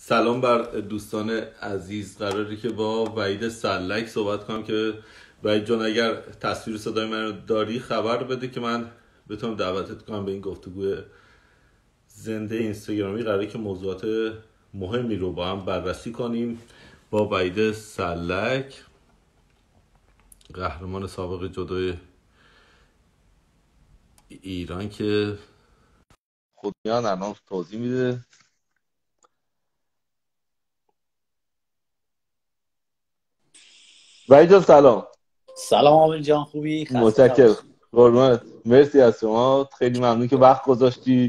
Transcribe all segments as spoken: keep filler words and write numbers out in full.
سلام بر دوستان عزیز. قراره که با وحید سلک صحبت کنم که وحید جان اگر تصویر صدای من رو داری خبر بده که من بتونم دعوتت کنم به این گفتگوی زنده اینستاگرامی. قراره که موضوعات مهمی رو با هم بررسی کنیم با وحید سلک، قهرمان سابق جودو ایران که خودمیان الان توضیح میده. وحید جان سلام. سلام عامل جان، خوبی؟ متشکرم. قربانت. مرسی از شما، خیلی ممنون که وقت گذاشتی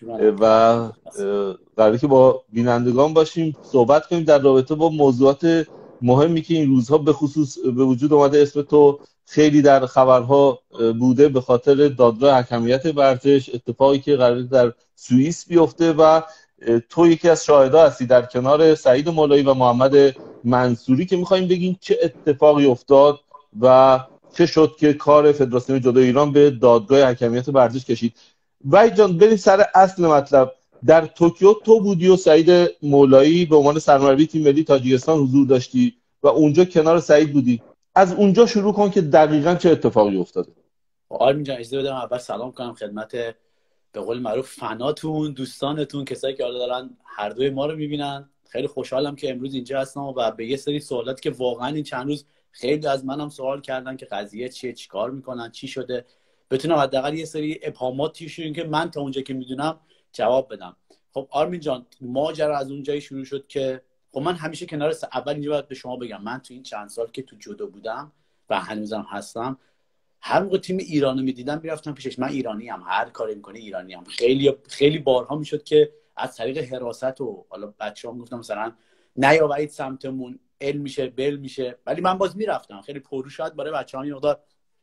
و قراره که با بینندگان باشیم صحبت کنیم در رابطه با موضوعات مهمی که این روزها به خصوص به وجود اومده. اسم تو خیلی در خبرها بوده به خاطر دادگاه حکمیت ورزش، اتفاقی که قراره در سوئیس بیفته و تو یکی از شاهدها هستی در کنار سعید مولایی و محمد منصوری که می‌خوایم بگیم چه اتفاقی افتاد و چه شد که کار فدراسیون جودو ایران به دادگاه حکمیت ورزش کشید. وحید جان بریم سر اصل مطلب. در توکیو تو بودی و سعید مولایی به عنوان سرمربی تیم ملی تاجیکستان حضور داشتی و اونجا کنار سعید بودی. از اونجا شروع کن که دقیقاً چه اتفاقی افتاده. آرمین جان اجازه بدم اول سلام کنم خدمت به قول معروف فناتون، دوستانتون، کسایی که حالا دارن هر دوی ما رو میبینن. خیلی خوشحالم که امروز اینجا هستم و به یه سری سوالاتی که واقعا این چند روز خیلی از منم سوال کردن که قضیه چیه، چیکار میکنن، چی شده، بتونم حداقل یه سری ابهاماتی شون که من تا اونجا که میدونم جواب بدم. خب آرمین جان، ماجرا از اونجایی شروع شد که خب من همیشه کنار س... اول اینجا باید به شما بگم من تو این چند سال که تو جودو بودم و هنوزم هستم، هر موقع تیم ایرانو میدیدم میرفتم پیشش. من ایرانی ام، هر کاری میکنه ایرانی ام. خیلی خیلی بارها میشد که از طریق حراست و حالا بچه‌ها میگفتم مثلا نیاورید سمتمون، ال میشه بل میشه، ولی من باز میرفتم. خیلی پررو شاید برای بچه‌ها این مقدار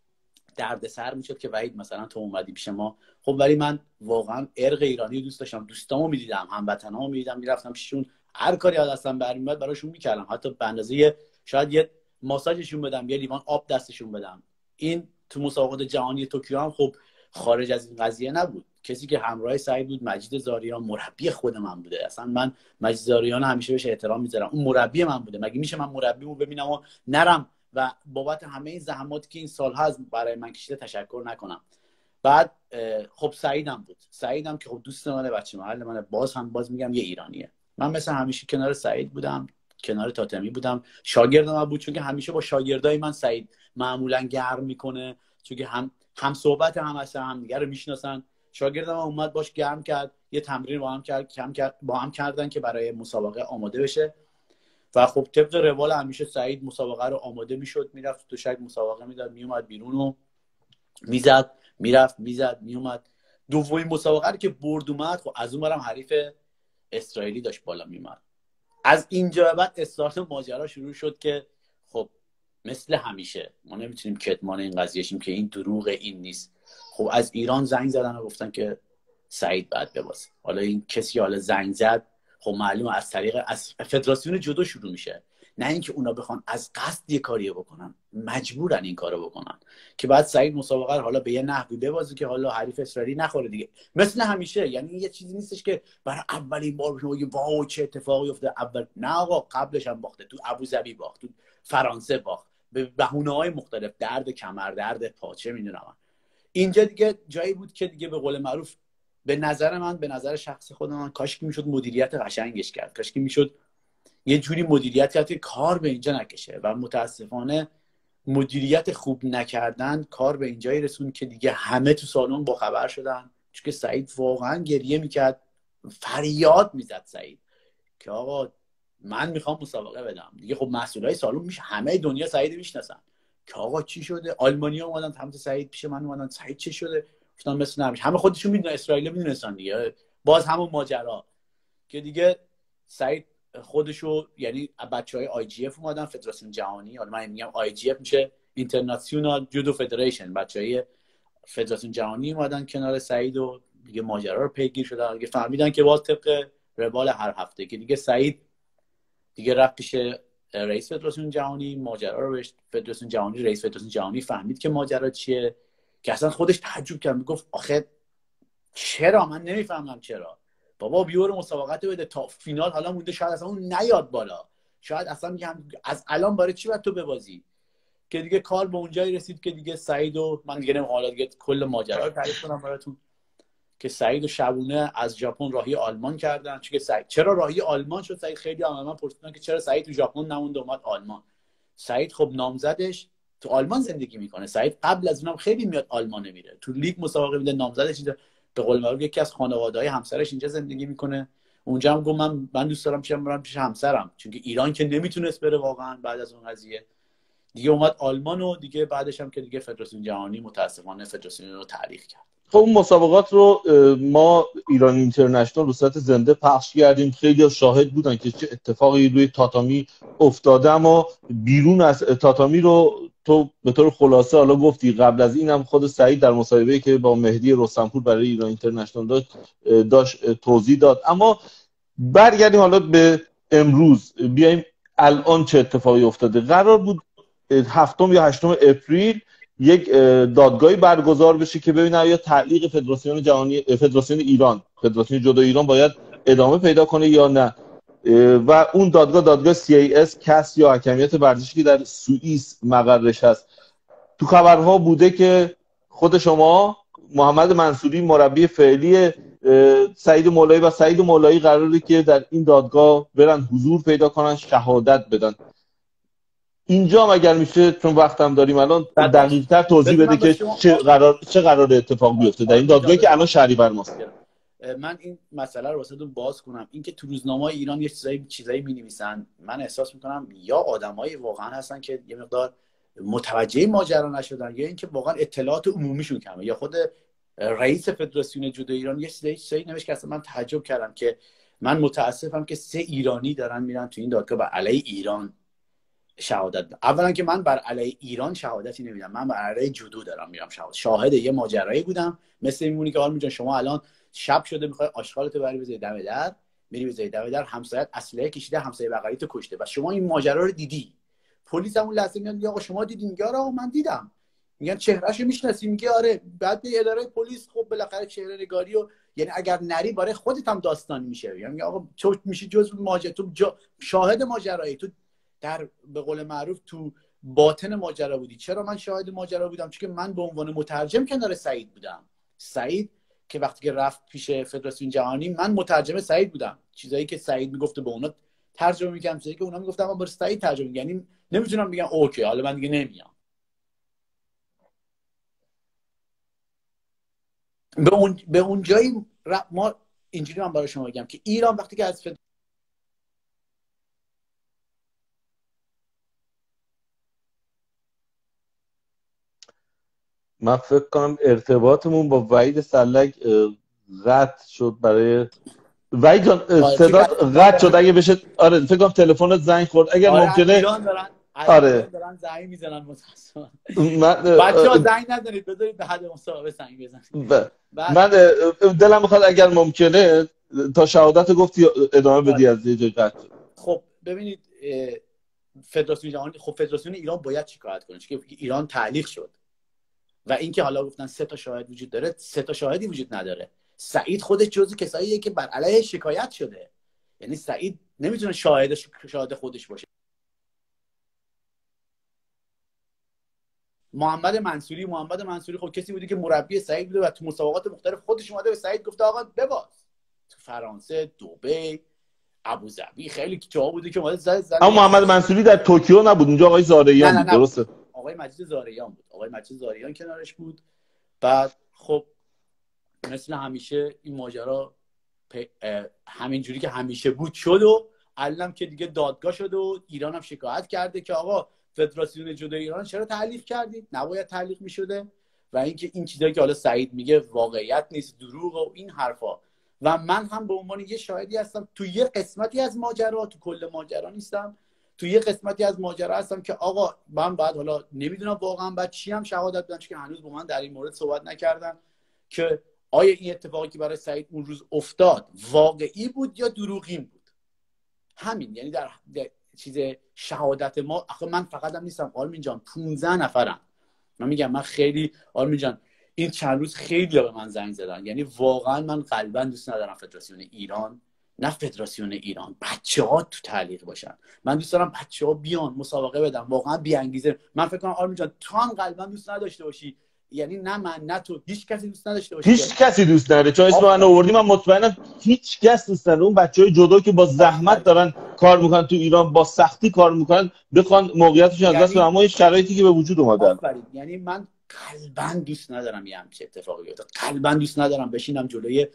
دردسر میشد که وحید مثلا تو اومدی پیش ما. خب ولی من واقعا ارق ایرانی دوست داشتم، دوستامو میدیدم، هموطنامو میدیدم، میرفتم پیششون، هر کاری از دستم برمیاد براشون میکردم. حتی به اندازه شاید یه ماساژشون بدم، یه لیوان آب دستشون بدم. این تو مسابقات جهانی توکیو هم خب خارج از این قضیه نبود. کسی که همراه سعید بود مجید زاریان، مربی خود من بوده. اصلا من مجید زاریان همیشه بهش احترام میذارم، اون مربی من بوده. مگه میشه من مربیمو ببینم و نرم و بابت همه این زحماتی که این سالها از برای من کشیده تشکر نکنم؟ بعد خب سعیدم بود. سعیدم که خب دوست منه، بچه محل منه، باز هم باز میگم یه ایرانیه. من مثلا همیشه کنار سعید بودم، کنار تاتمی بودم. شاگرد من بود چون که همیشه با شاگردای من سعید معمولا گرم میکنه، چون که هم هم صحبت هم هستن، هم دیگه رو میشناسن. شاگردم اومد باش گرم کرد، یه تمرین با هم کرد، کم کرد با هم کردن که برای مسابقه آماده بشه. و خب طبق روال همیشه سعید مسابقه رو آماده میشد، میرفت تو شاید مسابقه میداد، میومد بیرون و میزد، میرفت میزد، میومد. دومین مسابقه رو که برد اومد، خب از اون برم حریف اسرائیلی داشت بالا میومد. از اینجا بعد استارت ماجرا شروع شد که خب مثل همیشه ما نمیتونیم کتمان این قضیه شیم که این دروغ، این نیست. خب از ایران زنگ زدن و گفتن که سعید بعد ببازه. حالا این کسی حالا زنگ زد، خب معلومه از طریق از فدراسیون جودو شروع میشه، نه اینکه اونا بخوان از قصد یه کاری بکنن، مجبورن این کارو بکنن که بعد سعید مسابقه رو حالا به یه نحوی ببازه که حالا حریف اسرائیلی نخوره دیگه. مثل همیشه، یعنی یه چیزی نیستش که برای اولین بار شما بگید واو چه اتفاقی افتاده. اول نه آقا، قبلش هم باخته، تو ابوظبی باخت، تو فرانسه باخت به بهونه‌های مختلف، درد کمر، درد پاچه، میدونم. اینجا دیگه جایی بود که دیگه به قول معروف به نظر من، به نظر شخص خودم، کاش که میشد مدیریت قشنگش کرد، کاش که میشد یه جوری مدیریت کرد که کار به اینجا نکشه. و متاسفانه مدیریت خوب نکردن کار به اینجایی رسون که دیگه همه تو سالن با خبر شدن. چون که سعید واقعا گریه میکرد، فریاد میزد سعید که آقا من میخوام مسابقه بدم دیگه. خب مسئولای سالن میشه همه دنیا سعید میشناسن که آقا چی شده. آلمانیا اومدن سمت سعید پیش من، اومدن سعید چی شده؟ گفتم مثل نمیشه. همه خودشون میدونن، اسرائیل میدونستان دیگه. باز همون ماجرا که دیگه سعید خودشو، یعنی بچهای آی جی اف اومدن، فدراسیون جهانی، حالا من میگم آی جی اف میشه اینترنشنال جودو فدریشن، بچهای فدراسیون جهانی اومدن کنار سعید و دیگه ماجرا رو پیگیر شدن. دیگه فهمیدن که باز طبق روال هر هفته که دیگه سعید دیگه رفت پیش رئیس فدراسیون جهانی، ماجرا رو بهش فدراسیون جهانی، رئیس فدراسیون جهانی فهمید که ماجرا چیه، که اصلا خودش تعجب کرد، میگفت آخه چرا؟ من نمیفهمم چرا. بابا بیور مسابقات بده تا فینال، حالا مونده شاید اصلا اون نیاد بالا، شاید اصلا میگم از الان برای چی باید تو ببازی؟ که دیگه کار به اونجایی رسید که دیگه سعید و من دیگه نمیخوام حالا دیگه کل ماجرا رو تعریف کنم براتون که سعید و شبونه از ژاپن راهی آلمان کردن. چون سعید چرا راهی آلمان شد؟ سعید خیلی هم من پرسیدن که چرا سعید تو ژاپن نموند اومد آلمان. سعید خب نامزدش تو آلمان زندگی میکنه. سعید قبل از اونم خیلی میاد آلمان میره تو لیگ مسابقه میده، نامزدش اینجا به قول معروف یکی از خانواده‌های همسرش اینجا زندگی میکنه. اونجا هم گفت من من دوست دارم پیشم برم پیش همسرم، چون که ایران که نمیتونست بره واقعا بعد از اون قضیه دیگه اومد آلمان و دیگه بعدش هم که دیگه فدراسیون جهانی متاسفانه فدراسیون رو تعلیق کرد. خب اون مسابقات رو ما ایران اینترنشنال رو صورت زنده پخش کردیم، خیلی شاهد بودن که چه اتفاقی روی تاتامی افتاده، اما بیرون از تاتامی رو تو به طور خلاصه حالا گفتی. قبل از این هم خود سعید در مصاحبه‌ای که با مهدی رستمپور برای ایران اینترنشنال داشت داشت توضیح داد. اما برگردیم حالا به امروز، بیایم الان چه اتفاقی افتاده. قرار بود هفتم یا هشتم اپریل یک دادگاهی برگزار بشه که ببینه آیا تعلیق فدراسیون جهانی فدراسیون ایران فدراسیون جودو ایران باید ادامه پیدا کنه یا نه. و اون دادگاه دادگاه سی ای اس کس یا حکمیت ورزشی که در سوئیس مقرش هست. تو خبرها بوده که خود شما محمد منصوری مربی فعلی سعید مولایی و سعید مولایی قراره که در این دادگاه برن حضور پیدا کنن، شهادت بدن. اینجا هم اگر میشه چون وقتم داریم الان دقیق‌تر توضیح بده که چه قرار چه قرار اتفاق بیفته در این دادگاهی که الان شهریور ماست. من این مسئله رو واسهتون باز کنم. این که تو روزنامه‌های ایران یه چیزایی چیزایی می‌نویسن، من احساس می‌کنم یا آدمایی واقعا هستن که یه مقدار متوجه ماجرا نشدن، یا اینکه واقعا اطلاعات عمومیشون کمه. یا خود رئیس فدراسیون جودو ایران یه چیزایی چیزایی نوشت که اصلا من تعجب کردم که من متاسفم که سه ایرانی دارن میرن تو این دادگاه بر علیه ایران شهادت. اولا که من بر علیه ایران شهادتی نمیدم، من بر علیه جودو دارم میرم شهادت. شاهد یه ماجرایی بودم، مثل میمونی که آرمین جان شما الان شب شده میخوای آشغالتو بری بزنی دم در، میری بزنی دم در، همسایت اسلحه کشیده همسایه بغلیتو کشته و شما این ماجرا رو دیدی. پلیس همون لحظه میاد میگه آقا شما دیدین؟ میگه آره من دیدم. میگن چهرهشو میشناسی؟ میگه آره. بعد به اداره پلیس خب بالاخره چهره نگاری و یعنی اگر نری برای خودت هم داستان میشه. یعنی میگه آقا تو میشی جزء ماجرا، تو جا... شاهد ماجرایی، تو در به قول معروف تو باطن ماجرا بودی. چرا من شاهد ماجرا بودم؟ چون که من به عنوان مترجم کنار سعید بودم. سعید که وقتی که رفت پیش فدراسیون جهانی من مترجم سعید بودم. چیزایی که سعید میگفت به اونا ترجمه می‌کردم، چیزایی که اونا میگفتن من برای سعید ترجمه می‌کردم. یعنی نمیتونم بگم اوکی حالا من دیگه نمیام. به اون به اون جایی ما اینجوری من برای شما بگم که ایران وقتی که از فد... من فکر کنم ارتباطمون با وحید سلک قطع شد. برای وحید جان صدات قطع شد. اگه بشه آره فکر کنم تلفنت زنگ خورد. اگر آره ممکنه ایران دارن آره دارن زنگ میزنن متأسفانه. من... بچه‌ها زنگ نزنید، بذارید به حد مصاحبه زنگ بزنید. ب... من دلم میخواد اگر ممکنه تا شهادت گفتی ادامه بدی از یه جای قطع. خب ببینید فدراسیون جهانی، خب فدراسیون ایران باید شکایت کنه چون که ایران تعلیق شد و اینکه حالا گفتن سه تا شاهد وجود داره، سه تا شاهدی وجود نداره. سعید خودش جزو کساییه که بر علیه شکایت شده. یعنی سعید نمیتونه شاهد شاهد خودش باشه. محمد منصوری محمد منصوری خب کسی بودی که مربی سعید بوده و تو مسابقات مختلف خودش اومده به سعید گفته آقا بباز. تو فرانسه، دبی، ابوظبی خیلی جا بوده که اومده زد زد. اما محمد منصوری در توکیو نبود، اونجا آقای زارعیان بود. درسته؟ آقای مجید زارعیان بود. آقای مجید زارعیان کنارش بود. بعد خب مثل همیشه این ماجرا همینجوری که همیشه بود شد و الان که دیگه دادگاه شد و ایران هم شکایت کرده که آقا فدراسیون جودو ایران چرا تعلیق کردید؟ نباید تعلیق می‌شده. و اینکه این چیزایی که حالا سعید میگه واقعیت نیست، دروغ و این حرفا. و من هم به عنوان یه شاهدی هستم تو یه قسمتی از ماجرا، تو کل ماجرا نیستم، تو یه قسمتی از ماجرا هستم که آقا من بعد حالا نمیدونم واقعا بعد چی هم شهادت بدم، چون هنوز با من در این مورد صحبت نکردن که آیا این اتفاقی که برای سعید اون روز افتاد واقعی بود یا دروغین بود. همین. یعنی در, در چیز شهادت ما آخه من فقط هم نیستم آرمین جان، پانزده نفرم. من میگم من خیلی آرمین جان این چند روز خیلی به من زنگ زدن. یعنی واقعا من قلبا دوست ندارم فدراسیون ایران، نه فدراسیون ایران، بچه‌ها تو تعلیق باشن. من دوست دارم بچه‌ها بیان مسابقه بدن، واقعا بی انگیزه. من فکر کنم آرمین جان تو هم قلبا دوست نداشته باشی، یعنی نه من نه تو، هیچ کسی دوست نداشته باشه. هیچ کسی دوست نداره، چون اسم من آوردی من مطمئنم هیچ کس دوست نداره اون بچهای جدو که با زحمت دارن کار میکنن تو ایران، با سختی کار میکنن، بخوان موقعیتشون از دست بدن. اما این شرایطی که به وجود اومدن، یعنی من قلبا دوست ندارم یه همچین اتفاقی بیفته. قلبا دوست ندارم بشینم جلوی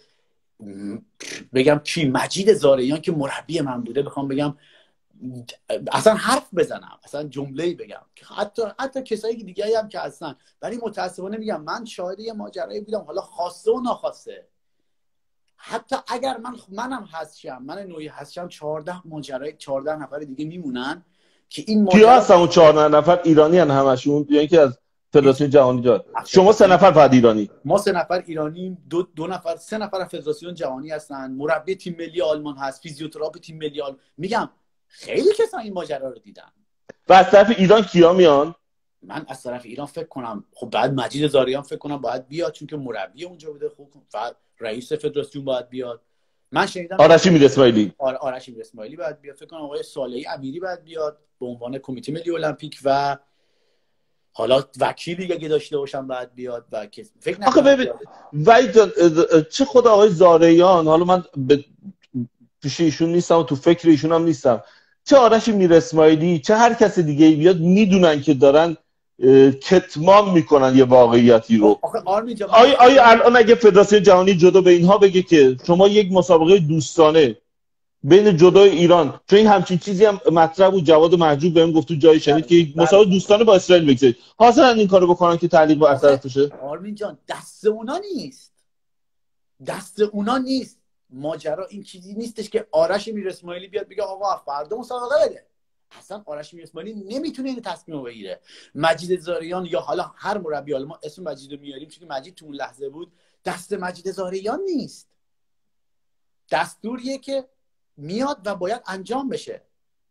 بگم کی مجید زارعیان که مربی من بوده بخوام بگم اصلا حرف بزنم، اصلا جمله‌ای بگم، حتی حتی کسایی که دیگه هم که هستن. ولی متاسفانه میگم من شاهد یه ماجرایی بودم، حالا خواسته و ناخواسته. حتی اگر من منم هستم، من نوعی هستم، چهارده ماجرای چهارده نفر دیگه میمونن که این ماجرا کیا هستن اون چهارده نفر؟ ایرانی ان همشون یا اینکه از فدراسیون جهانی جا؟ شما سه نفر فقط ایرانی؟ ما سه نفر ایرانی، دو دو نفر سه نفر فدراسیون جهانی هستن، مربی تیم ملی آلمان هست، فیزیوتراپ تیم ملی آلمان. میگم خیلی کسا این ماجرا رو دیدن. و از طرف ایران کیا میان؟ من از طرف ایران فکر کنم خب بعد مجید زاریان فکر کنم باید بیاد، چون که مربی اونجا بوده. خب بعد رئیس فدراسیون باید بیاد. من شنیدم آرش میر اسماعیلی آره آرش میر اسماعیلی باید بیاد. فکر کنم آقای صالحی امیری باید بیاد به عنوان کمیته ملی المپیک، و حالا وکیلی اگه داشته باشم باید بیاد. و فکر نکنم آخه ببین وای جان، چه خود آقای زاریان، حالا من به پیش ایشون نیستم و تو فکر ایشون هم نیستم، چه آرش میر اسماعیلی چه هر کس دیگه ای بیاد، میدونن که دارن کتمان میکنن یه واقعیتی رو. آیا آیا الان اگه فدراسیون جهانی جدو به اینها بگه که شما یک مسابقه دوستانه بین جدو ایران، چون این همچین چیزی هم مطرح بود، جواد محجوب بهم گفت تو جایی شنید که یک مسابقه دوستانه با اسرائیل بگذارید، حاضرن این کارو بکنن که تعلیق بر طرفشه؟ آرمین جان دست اونا نیست، دست اونا نیست. ماجرا این چیزی نیستش که آرش میر اسماعیلی بیاد بگه آقا فردا مسابقه بده. اصلا آرش میر اسماعیلی نمیتونه این تصمیم رو بگیره. مجید زاریان یا حالا هر مربی، حالا ما اسم مجید رو میاریم چون مجید تو اون لحظه بود، دست مجید زاریان نیست. دستوریه که میاد و باید انجام بشه.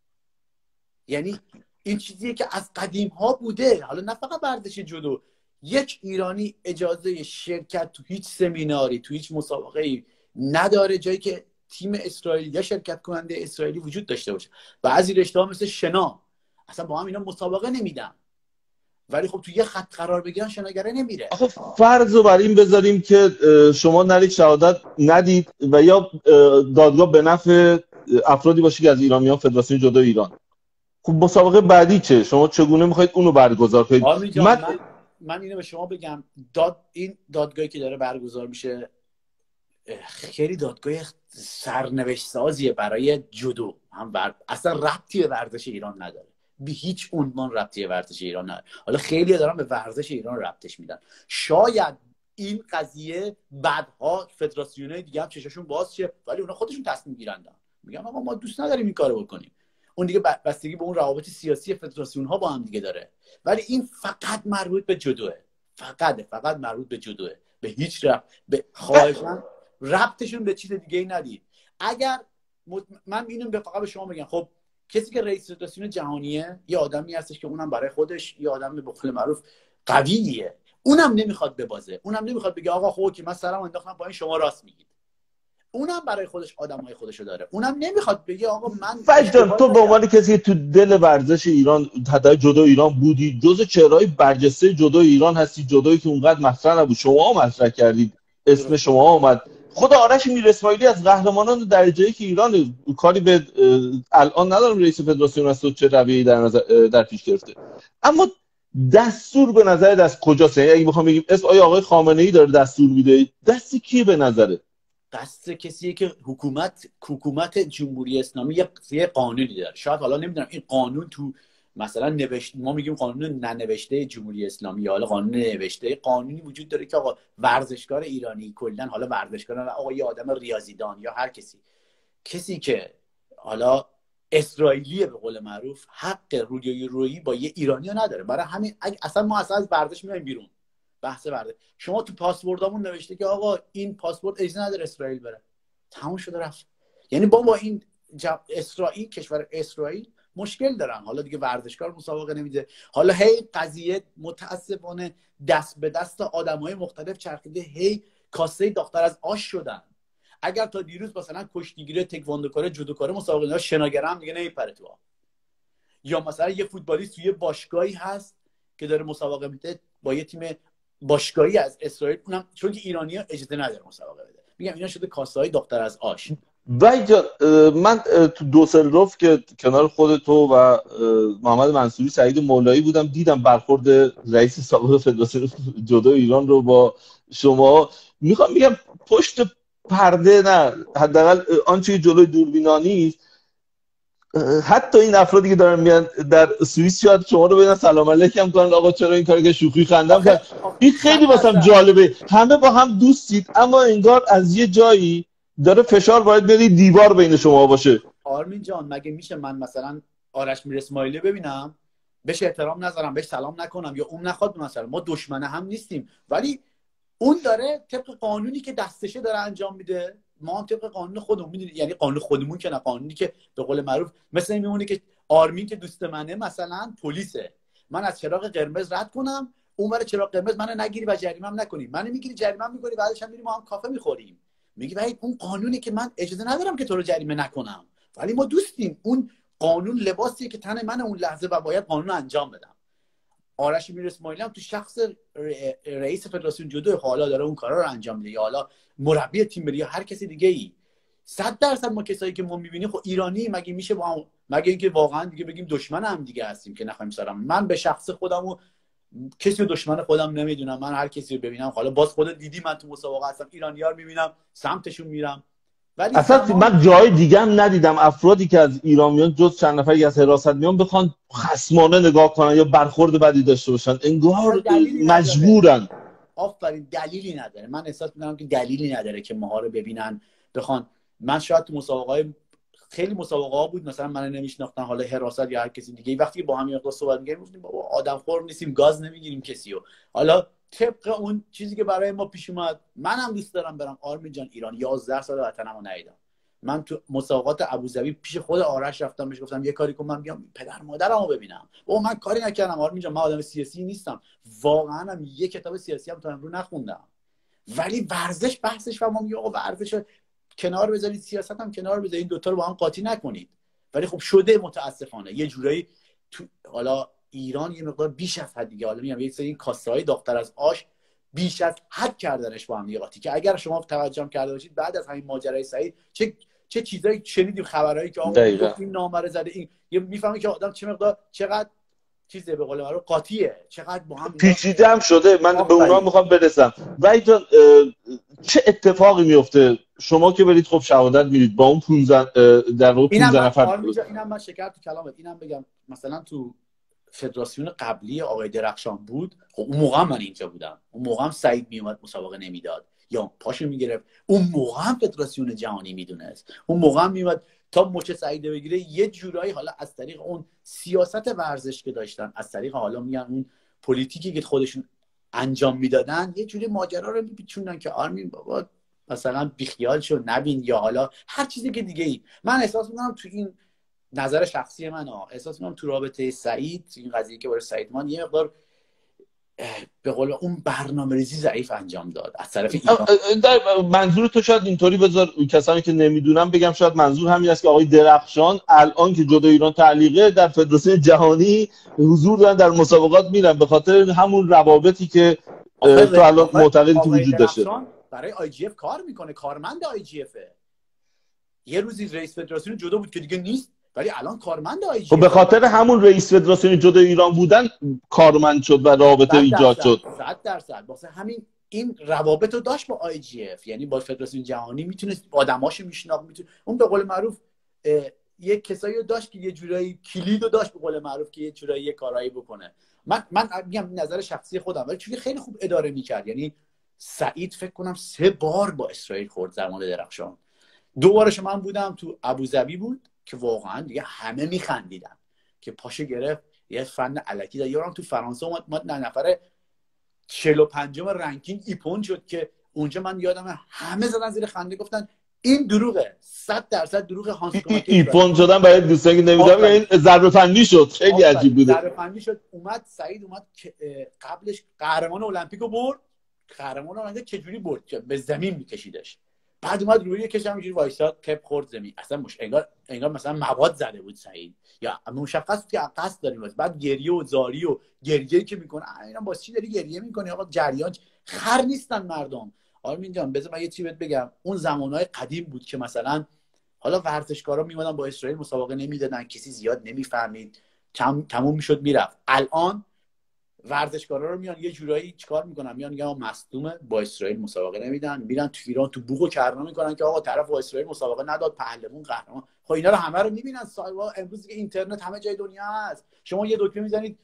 یعنی این چیزیه که از قدیم ها بوده. حالا نه فقط ورزش جودو، یک ایرانی اجازه شرکت تو هیچ سمیناری، تو هیچ مسابقه‌ای نداره جایی که تیم اسرائیلی یا شرکت کننده اسرائیلی وجود داشته باشه. بعضی رشته‌ها مثل شنا اصلا با هم اینا مسابقه نمیدن، ولی خب تو یه خط قرار بگیرن شناگره نمیره. آخه فرض رو بر این بذاریم که شما نرید شهادت ندید و یا دادگاه به نفع افرادی باشه که از ایرانیان فدراسیون جودو ایران، خب مسابقه بعدی چه؟ شما چگونه میخواید اونو برگزار کنید؟ من من, من اینو به شما بگم، داد این دادگاهی که داره برگزار میشه خیلی دادگاه سرنوشت سازیه برای جودو. هم بر... اصلا ربطی به ورزش ایران نداره، به هیچ عنوان ربطی به ورزش ایران نداره. حالا خیلی دارن به ورزش ایران ربطش میدن. شاید این قضیه بعدها فدراسیونای دیگه هم چشاشون باز شه، ولی اونا خودشون تصمیم گیرن، میگن آقا ما دوست نداریم این کارو بکنیم. اون دیگه بستگی به اون روابط سیاسی فدراسیون ها با هم دیگه داره. ولی این فقط مربوط به جودوه، فقط فقط مربوط به جودوه، به هیچ ربط به خواهشاً ربطشون به چیز دیگه ای ندید. اگر مط... من اینو به فقط به شما بگم، خب کسی که رئیس فدراسیون جهانیه یه آدمی هستش که اونم برای خودش یه آدم به قول معروف قویه، اونم نمیخواد ببازه، اونم نمیخواد بگه آقا خب که من سرم انداختم با این شما راست میگید. اونم برای خودش آدمای خودشو داره، اونم نمیخواد بگه آقا من فجر تو به عنوان کسی که تو دل ورزش ایران حتی جودو ایران بودی، جزء چهره‌های برجسته جودو ایران هستی، جودویی که اونقدر مطرح نبود شما مطرح کردید، اسم شما اومد. خود آرش میر اسماعیلی از قهرمانان درجه‌ای که ایران، کاری به الان ندارم رئیس فدراسیون است و چه رویه‌ای در نظر در پیش گرفته، اما دستور به نظر از کجاست؟ یعنی اگه بخوام بگیم اسم آیا آقای خامنه‌ای داره دستور میده، دستی کی به نظره؟ دست کسیه که حکومت حکومت جمهوری اسلامی یه قانونی داره. شاید حالا نمیدونم این قانون تو مثلا نوشت، ما میگیم قانون ننوشته جمهوری اسلامی یا حالا قانون نوشته، قانونی وجود داره که آقا ورزشکار ایرانی کلا، حالا ورزشکار آقا یه آدم ریاضیدان یا هر کسی کسی که حالا اسرائیلیه به قول معروف، حق روی رویی با یه ایرانی نداره. برای همین اصلا ما اصلا از ورزش میایم بیرون. بحث ورزش، شما تو پاسپورتامون نوشته که آقا این پاسپورت اجازه نداره اسرائیل بره، تموم شده رفت. یعنی با با این جب... اسرائیل، کشور اسرائیل مشکل دارن. حالا دیگه ورزشکار مسابقه نمیده، حالا هی قضیه متاسفانه دست به دست آدمای مختلف چرخیده، هی کاسه دختر از آش شدن. اگر تا دیروز مثلا کشتیگیری، تکواندو کاره، جودو کاره مسابقه اینا، شناگره هم دیگه نمیپره تو آب. یا مثلا یه فوتبالیست توی باشگاهی هست که داره مسابقه میده با یه تیم باشگاهی از اسرائیل، اونم چون که ایرانی‌ها اجازه نداره مسابقه بده. میگم اینا شده کاسه‌های دختر از آش. وای جان، من تو دوسلدورف که کنار خود تو و محمد منصوری سعید مولایی بودم، دیدم برخورد رئیس سابق فدراسیون جودو ایران رو با شما. میخوام میگم پشت پرده نه، حداقل آنچه که جلوی دوربینا نیست، حتی این افرادی که دارن میان در سوئیس شاید شما رو ببینن سلام علیکم کنن، آقا چرا این کارو که شوخی خندم کرد. این خیلی واسم جالبه، همه با هم دوستید اما انگار از یه جایی داره فشار وارد بری دیوار بین شما باشه. آرمین جان مگه میشه من مثلا آرش میر اسماعیلی ببینم بهش احترام نذارم، بهش سلام نکنم، یا اون نخواد مثلا، ما دشمن هم نیستیم، ولی اون داره طبق قانونی که دستشه داره انجام میده، ما هم طبق قانون خودمون میدونیم، یعنی قانون خودمون که نه، قانونی که به قول معروف مثلا این میمونه که آرمین که دوست منه مثلا پلیسه، من از چراغ قرمز رد کنم، اون برای چراغ قرمز منو نگیری و جریمه‌ام نکنی، منو میگیری جریمه‌ام میکنی، بعدش هم میریم ما هم کافه میخوریم. میگی وای اون قانونی که من اجازه ندارم که تو رو جریمه نکنم، ولی ما دوستیم. اون قانون لباسیه که تن من اون لحظه و باید قانون انجام بدم. آرش میر اسماعیلی هم تو شخص رئیس فدراسیون جودو حالا داره اون کارا رو انجام میده، یا حالا مربی تیم ملی یا هر کسی دیگه ای، صد درصد ما کسایی که ما میبینیم خب ایرانی مگه میشه با هم، مگه اینکه واقعا دیگه بگیم دشمن هم دیگه هستیم که نخوایم سرم. من به شخص خودمو کسی رو دشمن خودم نمیدونم، من هر کسی رو ببینم، حالا باز خودت دیدی من تو مسابقه هستم ایرانی‌ها رو میبینم سمتشون میرم، ولی اصلا زمان... من جای دیگه هم ندیدم افرادی که از ایران میان جز چند نفری از حراست میان بخوان خصمانه نگاه کنن یا برخورد بدی داشته باشن، انگار مجبورن. آفرین، دلیلی نداره. من احساس می‌کنم که دلیلی نداره که ماها رو ببینن بخوان. من شاید تو مسابقه‌های خیلی مسابقه ها بود مثلا من نمیشناختن، حالا حراست یا هر کسی دیگه، وقتی با هم یه مقدار صحبت می‌کردیم گفتیم بابا آدمخور نیستیم، گاز نمیگیریم کسیو. حالا طبق اون چیزی که برای ما پیش اومد، منم دوست دارم برم آرمین جان ایران، یازده سال وطنمو ندیدم. من تو مسابقات ابوظبی پیش خود آرش رفتم بهش گفتم یه کاری کن من بیام پدر مادرمو ببینم. او من کاری نکردم آرمین جان، من آدم سیاسی نیستم، واقعا هم یه کتاب سیاسی هم تا امروز نخوندم، ولی ورزش بحثش و ما میگم آقا ورزش کنار بذارید، سیاست هم کنار بذارید، این دوتا رو با هم قاطی نکنید. ولی خب شده متاسفانه یه جورایی تو حالا ایران یه مقدار بیش از حد دیگه، حالا میگم یه سری کاسه‌های دختر از آش بیش از حد کردنش با هم قاطی، که اگر شما توجه کرده باشید بعد از همین ماجرای سعید چه چه چیزایی شنیدیم، خبرایی که آقا این نامره زده، این یه میفهمی که آدم چه مقدار چقدر چیزه به قول معروف قاطیه، چقدر با هم پیچیده هم شده. من به اونا میخوام برسم. ولی جان چه اتفاقی میفته شما که برید خب شهادت میدید با اون پانزده در واقع پانزده نفر؟ اینم من شکر تو کلامت اینم بگم، مثلا تو فدراسیون قبلی آقای درخشان بود، خب اون موقع من اینجا بودم، اون موقع هم سعید میومد مسابقه نمیداد یا پاشو میگرفت، اون موقع هم فدراسیون جهانی میدونست، اون موقع هم میومد تا مچ سعید بگیره یه جورایی، حالا از طریق اون سیاست ورزش که داشتن، از طریق حالا میگن اون پلیتیکی که خودشون انجام میدادن، یه جوری ماجرا رو میپیچوندن که آرمین بابا مثلا بیخیال شو نبین، یا حالا هر چیزی که دیگه ای. من احساس میکنم تو این نظر شخصی من ها احساس میکنم تو رابطه سعید، این قضیه که برای سعید مان یه مقدار به قول اون برنامه‌ریزی ضعیف انجام داد از طرف ایران. در منظور تو شاید اینطوری بذار کسانی که نمیدونم بگم، شاید منظور همین است که آقای درخشان الان که جودو ایران تعلیقه در فدراسیون جهانی حضور دارن، در مسابقات میرن، به خاطر همون روابطی که تو الان معتقدی تو وجود داشته. برای آی جی اف کار میکنه، کارمند آی جی اف، یه روزی رئیس فدراسیون جودو بود که دیگه نیست، ولی الان کارمند آی جی اف. خب به خاطر همون رئیس فدراسیون جودو ایران بودن کارمند شد و رابطه ایجاد شد. صد درصد واسه همین این روابط رو داشت با آی جی اف، یعنی با فدراسیون جهانی میتونست آدماشو میشناخت، میتونه اون به قول معروف یک کسایی رو داشت که یه جورایی کلید رو داشت به قول معروف که یه جورایی یه کارایی بکنه. من من میگم نظر شخصی خودم، ولی چون خیلی خوب اداره میکرد. یعنی سعید فکر کنم سه بار با اسرائیل خورد زمان درخشان. دو بارش من بودم تو ابوظبی بود که واقعا دیگه همه میخندیدن که پاشو گرفت یه فن الکی داد. یارم تو فرانسه اومد ما نه نفره چهل و پنجم رنکینگ ایپون شد که اونجا من یادمه همه زدن زیر خنده گفتن این دروغه، صد درصد دروغ. هانس ای ایفون شدن برای دوستانی که نمیدونم این ضربه فنی شد، خیلی عجیب بوده. ضربه فنی شد. اومد سعید اومد قبلش قهرمان المپیکو برد، قهرمان المپیک چجوری برد؟ به زمین میکشیدش. بعد اومد روی کش همینجوری وایساد، تپ خورد زمین. اصلا مش انگار انگار مثلا مواد زده بود سعید، یا مشخص بود که قصد داریم. بعد گریه و زاری و گریه‌ای که میکنه، اینا با چی داری گریه میکنی آقا؟ جریان خر نیستن مردم. آرمین جان بذار من یه چیزی بهت بگم. اون زمانهای قدیم بود که مثلا حالا ورزشکارا میومدن با اسرائیل مسابقه نمیدادن، کسی زیاد نمیفهمید، کم تموم میشد میرفت. الان ورزشکارا رو میان یه جورایی چیکار میکنن؟ میان میگن مصدومه، با اسرائیل مسابقه نمیدن، میرن تو ایران تو بوق و کرنا میکنن که آقا طرف با اسرائیل مسابقه نداد، پهلوان قهرمان. خب اینا رو همه رو میبینن سایوا. امروز که اینترنت همه جای دنیا هست، شما یه دکمه میزنید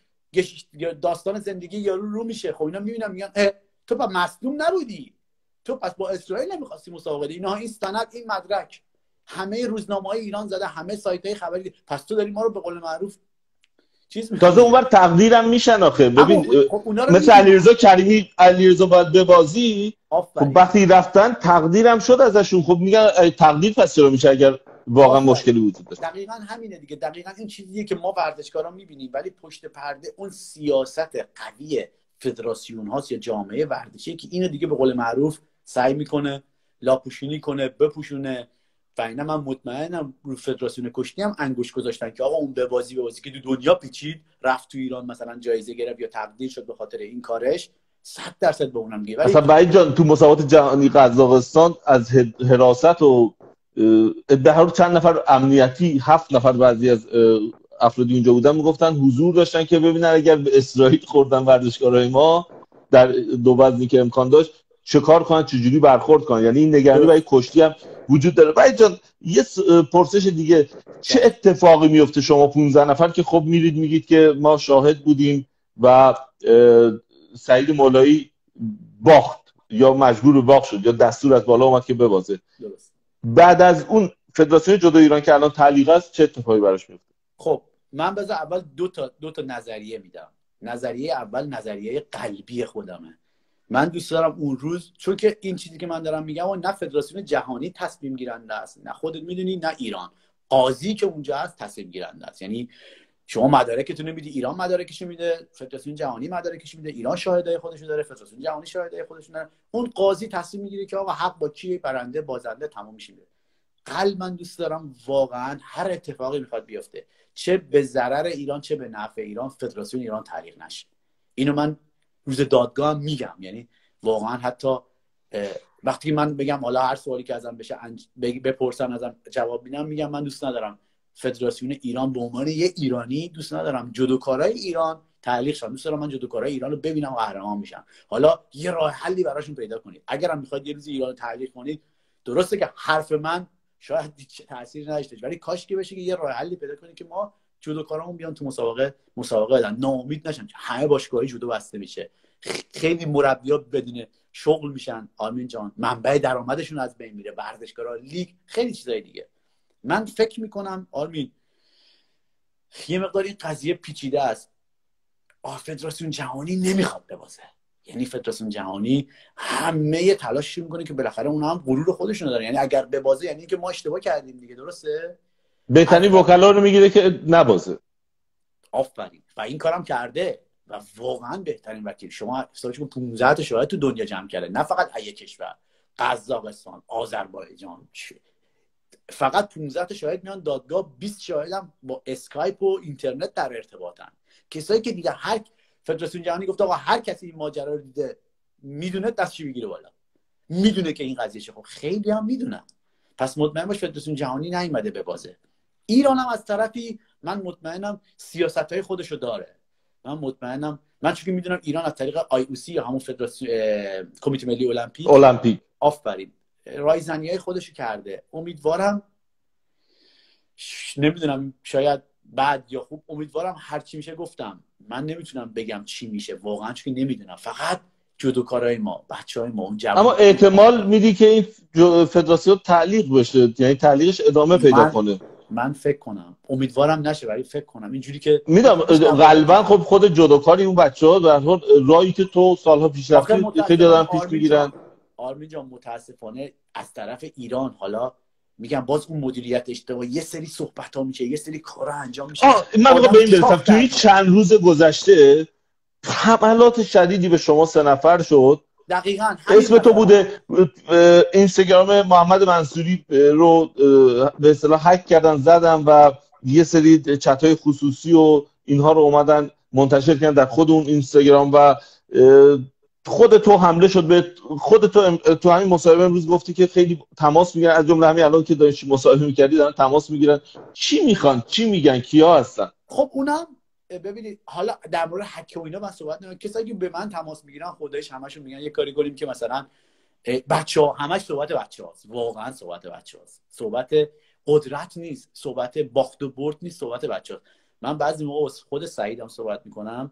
داستان زندگی یارو رو میشه. خب اینا میبینن میگن تو با مصدوم نبودی، تو پس با اسرائیل نمیخواستی مسابقه بدی. اینا این سند، این مدرک همه روزنامه‌های ایران زده، همه سایت‌های خبری. پس تو داری ما رو به قول معروف چیز تازه اونور تقدیرم میشن آخه. ببین خب مثل علیرضا کریمی، علیرضا باید ببازی، خب وقتی رفتن تقدیرم شد ازشون. خب میگن تقدیر پس چرا میشه اگر واقعا آفره. مشکلی وجود داشت. دقیقاً همینه دیگه. دقیقاً این چیزیه که ما ورزشکارا میبینیم، ولی پشت پرده اون سیاست قوی فدراسیون هاست یا جامعه ورزشی که اینو دیگه به قول معروف سعی میکنه لاپوشونی کنه، بپوشونه. و اینا من مطمئنم رو فدراسیون کشتی هم انگوش گذاشتن که آقا اون به بازی به بازی که تو دنیا پیچید، رفت تو ایران مثلا جایزه گرفت یا تقدیر شد به خاطر این کارش، صد درصد به اونم میگه. اصلا بعید جان تو مسابقات جهانی قزاقستان از حراست و ادعا چند نفر امنیتی، هفت نفر بعضی از افرادی اونجا بودن میگفتن حضور داشتن که ببینن اگر به اسرائیل خوردن ورزشکارای ما در دو وزنی که امکان داشت چه کار کنن، چجوری برخورد کنن. یعنی این نگرانی برای کشتی هم وجود داره. بعد جان یه پرسش دیگه، چه اتفاقی میفته شما پانزده نفر که خب میرید میگید که ما شاهد بودیم و سعید مولایی باخت یا مجبور به باخت شد یا دستور از بالا اومد که ببازه، بعد از اون فدراسیون جودو ایران که الان تعلیق است چه اتفاقی براش میفته؟ خب من بذار اول دو تا دو تا نظریه میدم. نظریه اول نظریه قلبی خودمه. من دوست دارم اون روز، چون که این چیزی که من دارم میگم و نه فدراسیون جهانی تصمیم گیرنده است، نه خودت میدونی، نه ایران. قاضی که اونجا هست تصمیم گیرنده است. یعنی شما مدارکتون رو میدی، ایران مدارکشو میده، فدراسیون جهانی مدارکشو میده، ایران شاهدای خودشو داره، فدراسیون جهانی شاهدای خودشو داره. اون قاضی تصمیم میگیره که آقا حق با کی، برنده بازنده تموم میشه. قلب من دوست دارم واقعا هر اتفاقی میخواد بیفته، چه به ضرر ایران چه به نفع ایران، فدراسیون ایران تعلیق نشه. اینو من روز دادگاه میگم. یعنی واقعا حتی وقتی من بگم حالا هر سوالی که ازم بشه بپرسن ازم جواب میدم، میگم من دوست ندارم فدراسیون ایران به عنوان یه ایرانی، دوست ندارم جودوکارای ایران تعلیق شن. دوست دارم من جودوکارای ایران رو ببینم و قهرمان میشن. حالا یه راه حلی براشون پیدا کنید. اگرم میخواید یه روز ایران رو تعلیق کنید، درسته که حرف من شاید تاثیر نداشته، ولی کاش که بشه که یه راه حلی پیدا کنید که ما جودوکارامون بیان تو مسابقه مسابقه بدن، ناامید نشن. همه باشگاه‌های جودو بسته میشه، خیلی مربی‌ها بدون شغل میشن آرمین جان، منبع درآمدشون از بین میره، ورزشکارا لیگ، خیلی چیزای دیگه. من فکر میکنم آرمین یه مقدار این قضیه پیچیده است. فدراسیون جهانی نمیخواد ببازه. یعنی فدراسیون جهانی همه تلاشش میکنه که بالاخره اونها هم غرور خودشون دارن. یعنی اگر ببازه یعنی که ما اشتباه کردیم دیگه، درسته؟ بهترین وکلا رو میگیره که نبازه. آفرین. و این کارم کرده و واقعا بهترین وکیل. شما حسابش کن پانزده تا شاهد تو دنیا جمع کرده، نه فقط ایه کشور، قزاقستان، آذربایجان، فقط پانزده تا شاهد میان دادگاه، بیست شاهدم با اسکایپ و اینترنت در ارتباطن. کسایی که دیده، هر فدراسیون جهانی گفت آقا هر کسی این ماجرا رو دیده میدونه دستش بگیره بالا، میدونه که این قضیه چه. خب خیلی هم میدونن. پس مطمئن باش فدراسیون جهانی نیومده به بازه. ایران هم از طرفی من مطمئنم سیاست‌های خودشو داره. من مطمئنم، من چون میدونم ایران از طریق آی او سی یا همون فدراسیون کمیته ملی المپیک المپیک آفرین رایزنیای خودشو کرده. امیدوارم نمیدونم شاید بعد یا خوب، امیدوارم هر چی میشه. گفتم من نمیتونم بگم چی میشه واقعا چون نمیدونم. فقط جودوکارای ما، بچهای ما، اون جوان. اما احتمال میدی که این فدراسیون تعلیق بشه، یعنی تعلیقش ادامه پیدا کنه؟ من فکر کنم، امیدوارم نشه ولی فکر کنم اینجوری که میدونم قلبا خب خود جودوکاری اون بچه‌ها در حال راهی که تو سالها پیش رفتی خیلی دارن پیش میگیرن. آرمین جان متاسفانه از طرف ایران حالا میگم باز اون مدیریت اشتباه، یه سری صحبت ها میشه، یه سری کارا انجام میشه. من میخوام به این برسم، توی چند روز گذشته حملات شدیدی به شما سه نفر شد. دقیقاً اسم تو بوده، اینستاگرام محمد منصوری رو به اصطلاح هک کردن زدن و یه سری چت‌های خصوصی و اینها رو اومدن منتشر کردن در خود اون اینستاگرام و خود تو حمله شد به خود تو. تو همین مصاحبه امروز گفتی که خیلی تماس میگیرن، از جمله همین الان که داشتی مصاحبه می‌کردی دارن تماس میگیرن. چی میخوان؟ چی میگن؟ کیا هستن؟ خب اونم ببینید حالا در مورد هک و اینا من صحبت نمی‌کنم. کسایی که به من تماس میگیرن خودش همشون میگن یه کاری کنیم که مثلا بچه‌ها، همش صحبت بچه‌هاست، واقعا صحبت بچه‌هاست، صحبت قدرت نیست، صحبت باخت و برد نیست، صحبت بچه‌هاست. من بعضی موقع خود سعیدم صحبت میکنم،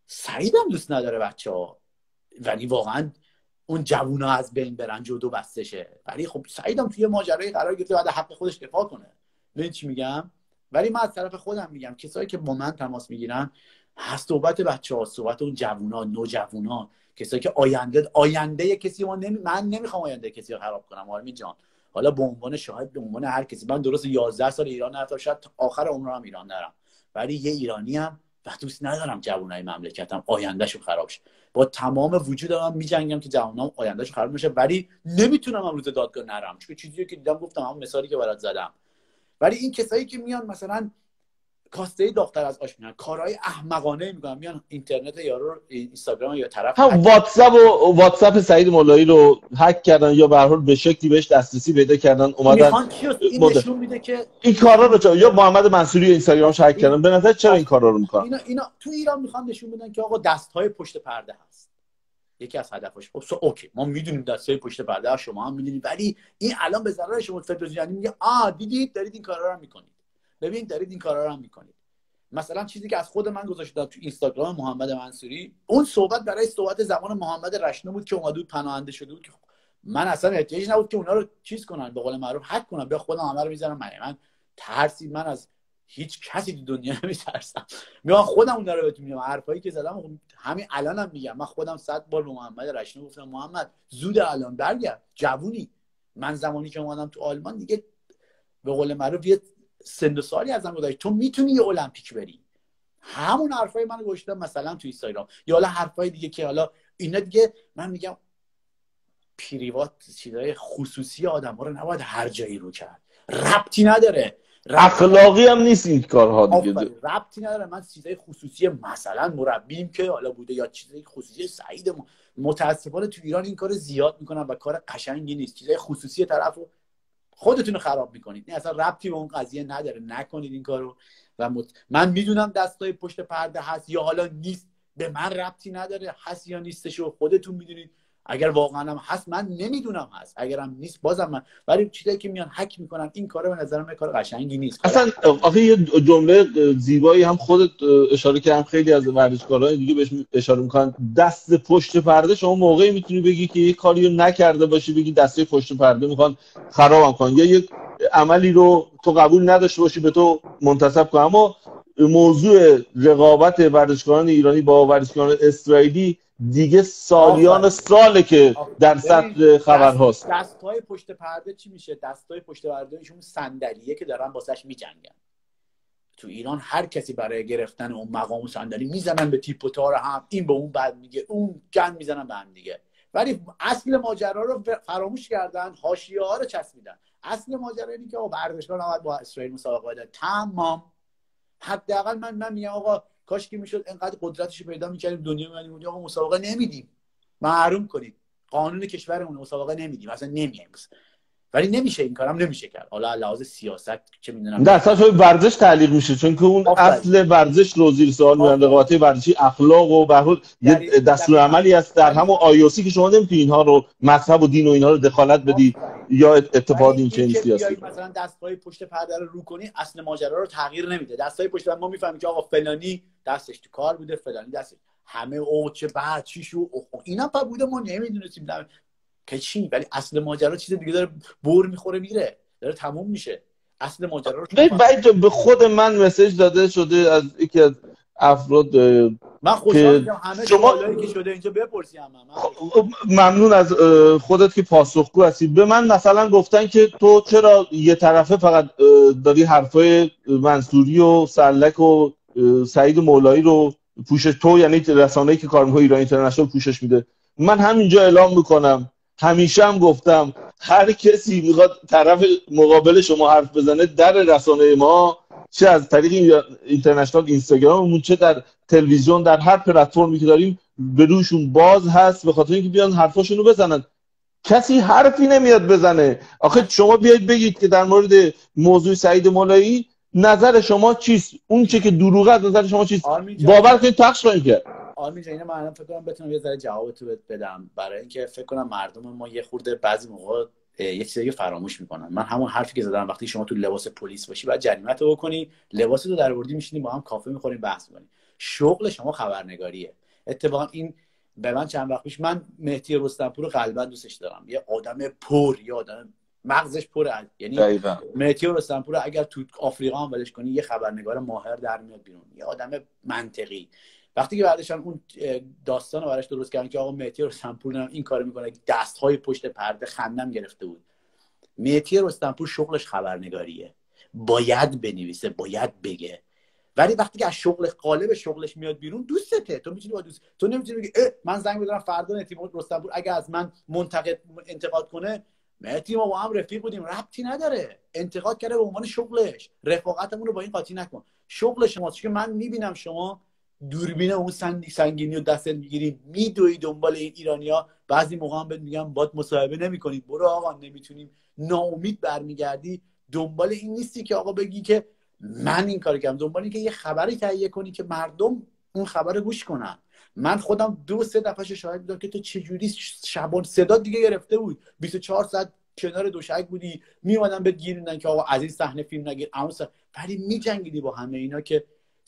سعیدم دوست نداره بچه‌ها، ولی واقعا اون جوونا از بین برن جودو بستشه، ولی خب سعیدم توی ماجرای قرار گرفته بعد حق خودش دفاع کنه. ببین چی میگم؟ ولی من از طرف خودم میگم کسایی که با من تماس میگیرن هست صحبت بچه‌ها، صحبت اون جوونا، نوجوانا، کسایی که آینده آینده کسی ما نمی... من نمیخوام آینده کسی رو خراب کنم آرمین جان. حالا به عنوان شاهد، به عنوان هر کسی، من درست یازده سال ایران نرفتم، شاید آخر عمرم ایران نرم، ولی یه ایرانی ام و دوست ندارم جوانای مملکتم آیندهشون خراب شه. با تمام وجودم میجنگم که جوانام آیندهشون خراب نشه، ولی نمیتونم امروز دادگاه نرم، چون چیزی که دیدم گفتم، همون مثالی که برات زدم. ولی این کسایی که میان مثلا کاسته دختر از آش میان، کارهای احمقانه میکنن، میان اینترنت یارو رو، اینستاگرام یا طرف هم واتساپ و واتساپ سعید مولایی رو هک کردن یا به هر حال به شکلی بهش دسترسی پیدا کردن، اومدن این مد... نشون میده که این کارا رو چه... یا محمد منصوری اینستاگرامش هک کردن. به نظر چرا این کارا رو میکنن؟ اینا اینا تو ایران میخوان نشون بدن که آقا دست‌های پشت پرده هست، یکی از هدفش. خب اوکی ما میدونیم دست‌های پشت پرده هست، شما هم میدونید، ولی این الان به ضرر شما فدراسیون میگه آ دیدید دارید این کارا رو میکنید، ببین دارید این کارا رو میکنید. مثلا چیزی که از خود من گذاشتم تو اینستاگرام محمد منصوری، اون صحبت برای صحبت زمان محمد رشنا بود که اومد بود پناهنده شده بود، که من اصلا احتیاج نبود که اونا رو چیز کنن، به قول معروف هک کنن، بیا خودم همه رو میذارم. من من ترسی من از هیچ کسی تو دنیا نمیترسم، میام خودم اون رو بهتون میگم. حرفایی که زدم همین الانم میگم. من خودم صد بار به محمد رشنا گفتم محمد زود الان برگرد، جوونی. من زمانی که اومدم تو آلمان دیگه به قول معروف یه سن و سالی ازم گذشت، تو میتونی یه المپیک بری. همون حرفای منو گوشتم مثلا تو اینستاگرام، یا حالا حرفای دیگه که حالا اینا دیگه من میگم پریوات، چیزای خصوصی آدم‌ها رو نباید هر جایی رو کرد، ربطی نداره، اخلاقی هم نیست این کارها دیگه، ربطی نداره. من چیزای خصوصی مثلا مربیم که حالا بوده یا چیزای خصوصی سعید، متاسفانه تو ایران این کار زیاد میکنن و کار قشنگی نیست. چیزای خصوصی طرفو خودتون رو خراب میکنید، این اصلا ربطی به اون قضیه نداره، نکنید این کارو. و مت... من میدونم دستای پشت پرده هست یا حالا نیست، به من ربطی نداره، هست یا نیستشو خودتون میدونید. اگر واقعا هم هست من نمیدونم هست، اگرم نیست بازم من، ولی چیزایی که میان هک میکنن این کارا به نظر من کار قشنگی نیست. اصلا آخه یه جمله زیبایی هم خودت اشاره کردم، خیلی از ورزشکاران دیگه بهش اشاره میکنن، دست پشت پرده. شما موقعی میتونی بگی که یه کاری رو نکرده باشی بگی دسته پشت پرده میخوان خرابم کنن، یا یک عملی رو تو قبول نداشته باشی به تو منتسب کنن. اما موضوع رقابت ورزشکاران ایرانی با ورزشکاران اسرائیلی دیگه سالیان ساله که در سطح خبر هاست. دستای پشت پرده چی میشه؟ دستای پشت پردهشون صندلیه که دارن واسش میجنگن. تو ایران هر کسی برای گرفتن اون مقام و صندلی میزنن به تیپ و تار هم، این به اون بعد میگه، اون گن میزنن به هم دیگه، ولی اصل ماجرا رو فراموش کردن، حاشیه ها رو چسبیدن. اصل ماجرا اینه که آقا ورزشکار نباید با اسرائیل مسابقه بده، تمام. حداقل من من میگم آقا کاش که میشد انقدر قدرتش پیدا میکردیم دنیا میادیم آقا مسابقه نمیدیم، محروم کنید، قانون کشورمون مسابقه نمیدیم، اصلا نمیایم، ولی نمیشه، این کارم نمیشه کرد. حالا لحاظ سیاست چه میدونم در اساس ورزش تعلیق میشه، چون که اون اصل ورزش رو زیر سوال میبرن، رقابت ورزشی اخلاق و به هر حال یه دستور عملی است در همون آی او سی که شما نمیتونید اینها رو مذهب و دین و اینها رو دخالت بدی یا اتفاق این چنین سیاسی. مثلا دستای پشت پرده رو رو کنی اصل ماجرا رو تغییر نمیده. دستای پشت پرده ما میفهمیم که آقا فلانی دستش تو کار بوده، فلانی دستش همه او چه بعد چی شو اینا پا بوده، ما نمیدونستیم که چی، ولی اصل ماجرا چیز دیگه داره بر میخوره میره، داره تموم میشه. اصل ماجرا رو به خود من مسیج داده شده از یکی از افراد من خوشحال میشم همه سوالایی که شده اینجا بپرسی. هم من ممنون از خودت که پاسخگو هستی. به من مثلا گفتن که تو چرا یه طرفه فقط داری حرفای منصوری و سلک و سعید مولایی رو پوشش، تو یعنی رسانه‌ای که کار می‌کنه ایران اینترنشنال پوشش میده. من همینجا اعلام میکنم، همیشه هم گفتم هر کسی میخواد طرف مقابل شما حرف بزنه در رسانه ما، چه از طریق اینترنشنال اینستاگراممون، چه در تلویزیون، در هر پلتفرمی که داریم به روشون باز هست، به خاطر اینکه بیان حرفاشونو بزنن. کسی حرفی نمیاد بزنه. آخه شما بیاید بگید که در مورد موضوع سعید مولایی نظر شما چیست؟ اون چه که دروغه از نظر شما چیست؟ باور کنید پخش کنید که آرمین جان، اینو من فکر کنم بتونم یه ذره جوابتو بدم، برای اینکه فکر کنم مردم ما یه خورده بعضی موقع یه چیزایی فراموش میکنن. من همون حرفی که زدم، وقتی شما تو لباس پلیس باشی بعد جریمه‌تو بکنی، لباستو درآوردی میشینی با هم کافه میخوریم بحث میکنیم. شغل شما خبرنگاریه. اتفاقا این به من چند وقت پیش، من مهدی رستمپور رو قلبا دوستش دارم، یه آدم پر، یه آدم مغزش پره. یعنی مهدی رستمپور اگر تو آفریقا هم ولش کنی یه خبرنگار ماهر در میاد بیرون، یه آدم منطقی. وقتی که بعدش اون داستان رو براش درست کردن که آقا مهدی رستمپور این کارو میکنه، دست‌های پشت پرده، خندم گرفته بود. مهدی رستمپور شغلش خبرنگاریه، باید بنویسه، باید بگه. ولی وقتی که از شغل قالب شغلش میاد بیرون، دوستته، تو میتونی با دوست، تو نمیتونی بگی من زنگ بزنم فردا مهدی رستمپور اگه از من منتقد انتقاد کنه، مهدی ما با هم رفیق بودیم، ربطی نداره، انتقاد کرده به عنوان شغلش، رفاقتمون رو با این قاطی نکن. شغل شماست که من میبینم شما دوربین اون سنگی سنگینی رو دستت میگیری، میدوی دنبال این ایرانیا. بعضی موقع هم بهت میگم باد مصاحبه نمی‌کنی، برو آقا نمیتونیم، ناامید برمیگردی. دنبال این نیستی که آقا بگی که من این کارو کردم، دنبال این که یه خبری تهیه کنی که مردم اون خبر رو گوش کنن. من خودم دو سه دفعه شاهد بودم که تو چجوری شبان صدا دیگه گرفته بود، بیست و چهار ساعت کنار دوشک بودی، میومدن بهت گیر میدن که آقا از این صحنه فیلم نگیر، اما ولی میجنگیدی با همه اینا که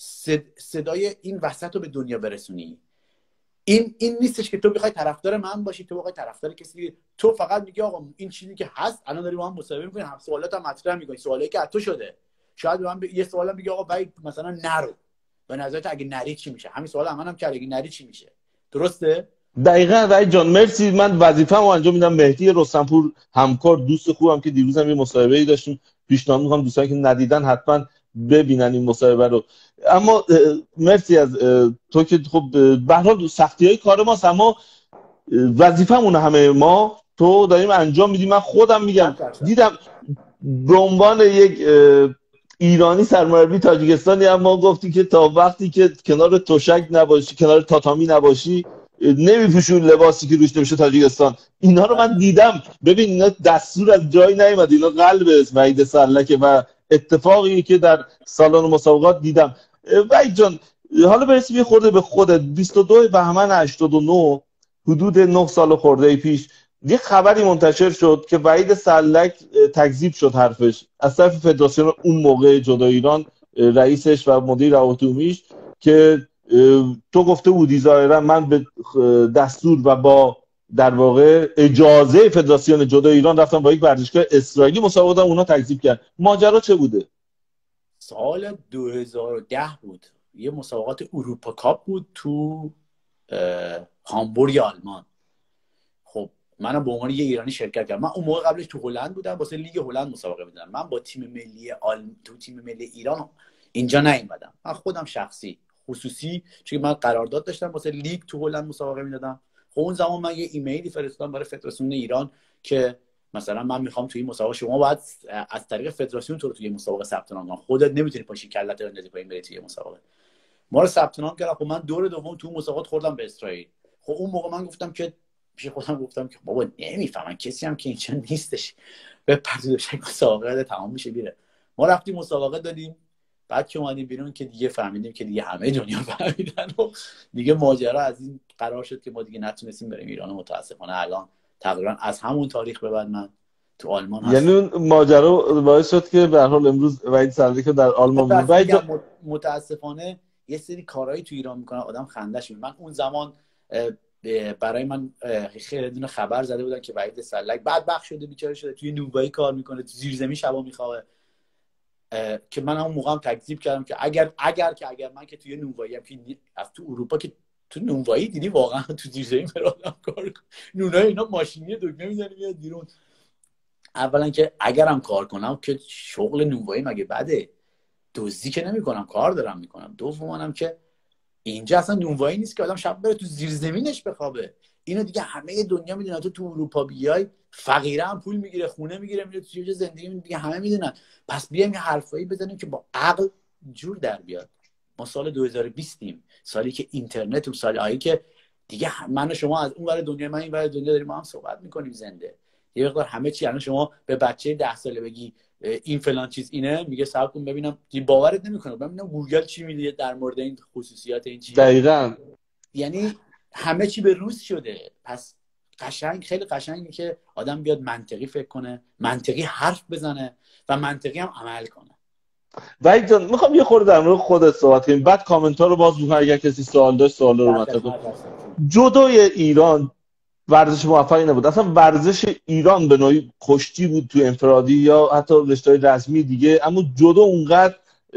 صدای این وسط رو به دنیا برسونی. این این نیستش که تو بخوای طرفدار من باشی، تو بخوای طرفدار کسی، تو فقط میگی آقا این چیزی که هست الان داریم با هم مصاحبه می‌کنیم، هم سوالات هم مطرح می‌کنی، سوالی که از تو شده. شاید من ب... یه سوالم بگی آقا باید مثلا نرو، به نظرت اگه نری چی میشه؟ همین سوال منم کرد، اگه نری چی میشه؟ درسته؟ دقیقاً. وحید جان مرسی. من وظیفه‌مو انجام میدم. مهدی رستمپور همکار، دوست خوبم که دیروزم یه مصاحبه‌ای داشتیم، پیشنهاد می‌کنم دوستانی که ندیدن حتما ببینن این مصاحبه رو. اما مرسی از تو که خب به هر حال سختی‌های کار ماست، اما وظیفه‌مون همه ما تو داریم انجام میدیم. من خودم میگم دیدم به عنوان یک ایرانی سرمربی تاجیکستانی، اما گفتی که تا وقتی که کنار تشک نباشی، کنار تاتامی نباشی، نمیپوشون لباسی که روش نمیشه تاجیکستان. اینا رو من دیدم. ببین اینا دستور از جایی نیومد، اینا قلب وحید سرلکه و اتفاقی که در سالن مسابقات دیدم. وحید جان حالا برسیم یه خورده به خودت. بیست و دو بهمن هشتاد و نه، حدود نه سال خورده پیش، یه خبری منتشر شد که وحید سرلک تکذیب شد حرفش از طرف فدراسیون اون موقع جدای ایران، رئیسش و مدیر روابط عمومیش، که تو گفته بودی ظاهرا من به دستور و با در واقع اجازه فدراسیون جدای ایران رفتم با یک ورزشگاه اسرائیلی مسابقه دادم، اونا تکذیب کرد. ماجرا چه بوده؟ سال دو هزار و ده بود، یه مسابقات اروپا کاپ بود تو هامبورگ آلمان. خب منم به عنوان یه ایرانی شرکت کردم. من اون موقع قبلش تو هلند بودم، واسه لیگ هلند مسابقه می‌دادم. من با تیم ملی آل... تو تیم ملی ایران اینجا نیومدم. من خودم شخصی خصوصی، چون من قرارداد داشتم واسه لیگ تو هلند مسابقه میدادم. خب اون زمان من یه ایمیلی فرستادم برای فدراسیون ایران که مثلا من میخوام توی این مسابقه، شما باید از طریق فدراسیون تو رو توی مسابقه ثبت نام کنی، خودت نمیتونی پاشی کلت رو بندازی پایین بری توی مسابقه. ما رو ثبت نام کردن. خب من دور دوم تو مسابقات خوردم به اسرائیل. خب اون موقع من گفتم که پیش خودم گفتم که بابا نمیفهمن، کسی هم که اینجا نیستش، به پردوشک مسابقه تمام میشه میره. ما رفتیم مسابقه دادیم، بعد که اومدیم بیرون که دیگه فهمیدیم که دیگه همه دنیا فهمیدن و دیگه ماجرا از این قرار شد که ما دیگه نتونستیم بریم ایران. متاسفانه الان تقریبا از همون تاریخ به بعد من تو آلمان هستم. یعنی اون ماجرا باعث شد که به هر حال امروز وحید سرلک در آلمان بود. متاسفانه, متاسفانه یه سری کارهایی تو ایران میکنن آدم خنده‌ش میاد. من اون زمان برای من خیلی دونه خبر زده بودن که وحید سرلک بدبخت شده، بیچاره شده، توی نوبایی کار میکنه، تو زیرزمین شبا میخوابه. که من اون موقع هم تکذیب کردم که اگر اگر که اگر من که توی نونوایی هم که از تو اروپا که تو نونوایی دیدی واقعا تو زیرزمین برادم کار نونای اینا ماشینی دکمه میزنی میاد بیرون. اولا که اگرم کار کنم که شغل نونوایی مگه بده؟ دزدی که نمیکنم، کار دارم میکنم. دومانم که اینجا اصلا نونوایی نیست که آدم شب بره تو زیرزمینش بخوابه. اینو دیگه همه دنیا میدونن. تو تو اروپا بیای فقیره هم پول میگیره، خونه میگیره، میره تو یه زندگی دیگه همه میدونن. پس بیایم یه حرفایی بزنیم که با عقل جور در بیاد. ما سال دو هزار و بیست ایم، سالی که اینترنت و سالی آیی که دیگه من و شما از اون ور دنیا من این ور دنیا داریم ما هم صحبت میکنیم زنده. یه مقدار همه چی الان شما به بچه ده ساله بگی این فلان چیز اینه، میگه صبر کن ببینم، باورت نمیکنه. ببینم گوگل چی میگه در مورد این خصوصیات این چیز. دقیقاً. یعنی همه چی به روز شده. پس قشنگ، خیلی قشنگه که آدم بیاد منطقی فکر کنه، منطقی حرف بزنه و منطقی هم عمل کنه. وحید جان میخوام یه خورده در مورد خودت صحبت کنیم، بعد کامنت ها رو باز می‌کنم اگر کسی سوال داشت سوالا رو مطرح کنه. جودوی ایران ورزش موفقی نبود. اصلا ورزش ایران به نوعی کشتی بود تو انفرادی یا حتی رشته‌های رسمی دیگه، اما جودو اونقدر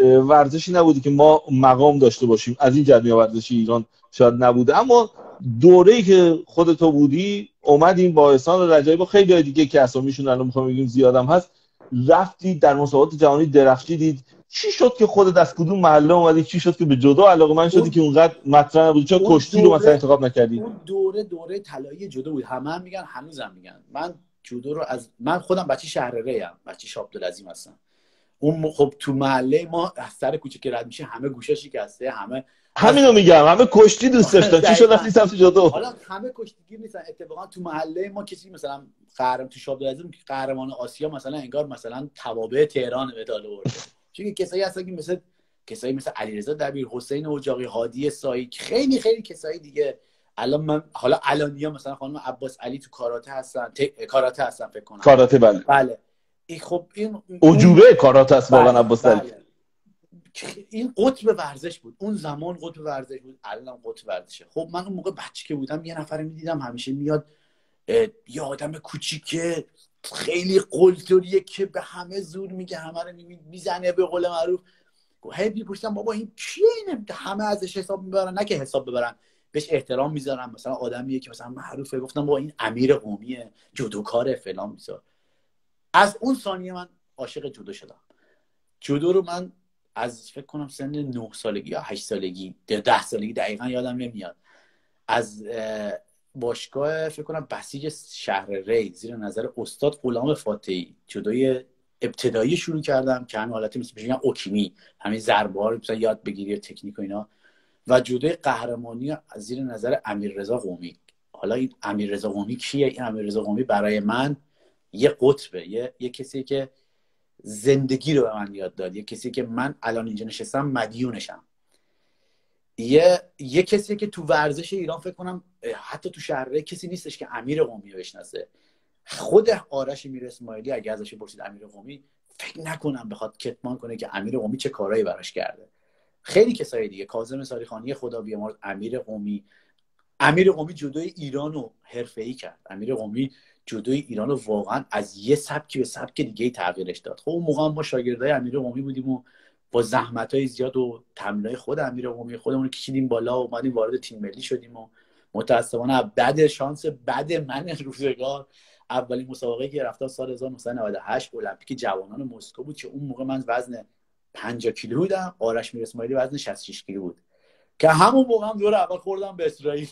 ورزشی نبودی که ما مقام داشته باشیم. از این جریان ورزشی ایران شاید نبوده، اما دوره‌ای که خودتو بودی اومدیم با احسان رجایی با خیلی دیگه که اسامیشون الان می‌خوام بگیم زیادم هست، رفتی در مسابقات جهانی درخشیدید. چی شد که خودت از کدوم محله اومدی؟ چی شد که به جودو علاقه‌مند شدی که اونقدر مطرح نبود؟ چرا کشتی رو مثلا انتخاب نکردی؟ اون دوره دوره طلایی جودو بود. همه هم میگن، هنوزم میگن. من جودو رو از من خودم بچه شهرره ام، بچه شابدالعظیم هستم. اون خب تو محله ما از سر کوچه که رد میشه همه گوشه شکسته، همه همینو میگم، همه کشتی دوست داشتن. چی شد رفتی سمت جودو؟ حالا همه کشتیگیر نیستن. اتفاقا تو محله ما کسی مثلا قهرمان تو شابدالعظیم که قهرمان آسیا مثلا انگار مثلا توابع تهران مدال آورده. چون کسایی هستن که مثلا کسایی مثل علیرضا دبیر، حسین اجاقی، هادی سایی، خیلی خیلی کسایی دیگه. الان من حالا الانیا مثلا خانم عباس علی تو کاراته هستن، ت... کاراته هستن فکر کنم. کاراته بله. بله. این خب این اوجوبه کاراته است واقعا عباس علی. بله. این قطب ورزش بود. اون زمان قطب ورزش بود، الان قطب ورزشه. خب من اون موقع بچه که بودم یه نفر میدیدم همیشه میاد، یه آدم کوچیکه خیلی قلدریه که به همه زور میگه، همه رو میزنه به قول معروف. هی میپرسیدم بابا این کیه؟ اینه همه ازش حساب میبرن، نه که حساب ببرن، بهش احترام میذارن. مثلا آدمیه که مثلا معروفه، گفتم بابا این امیر قومیه، جودوکاره فلان میذار. از اون ثانیه من عاشق جودو شدم. جودو رو من از فکر کنم سن نه سالگی یا هشت سالگی ده سالگی دقیقا یادم نمیاد، از باشگاه فکر کنم بسیج شهر ری زیر نظر استاد غلام فاتحی جودوی ابتدایی شروع کردم که همین حالتی مثل میگن اوکیمی، همین ضربه ها رو مثلا یاد بگیری، تکنیک و اینا. و جودوی قهرمانی از زیر نظر امیررضا قومی. حالا این امیررضا قومی کیه؟ این امیررضا قومی برای من یه قطبه، یه یه کسی که زندگی رو به من یاد داد، یه کسی که من الان اینجا نشستم مدیونشم، یه یه کسی که تو ورزش ایران فکر کنم حتی تو شهرهای کسی نیستش که امیر قومی رو بشناسه. خود آرش میر اسماعیلی اگه ازش پرسید امیر قومی، فکر نکنم بخواد کتمان کنه که امیر قومی چه کارهایی براش کرده. خیلی کسای دیگه، کاظم ساریخانی خدا بیامرز، امیر قومی. امیر قومی جودوی ایرانو حرفه‌ای کرد. امیر قومی جودوی ایرانو واقعا از یه سبکی به سبک دیگه تغییرش داد. خب اون موقع ما شاگردای امیر قومی بودیم و با زحمت‌های زیاد و تمرینای خود امیر قومی خودمون رو کشیدیم بالا و اومدیم وارد تیم ملی شدیم. و متأسفانه بعد شانس بعد من روزگار اولین مسابقه که رفتم سال هزار و نهصد و نود و هشت المپیک جوانان مسکو بود که اون موقع من وزن پنجاه کیلو بودم، آرش میر اسماعیلی وزن شصت و شش کیلو بود که همون موقع هم دور اول خوردم به اسرائیل.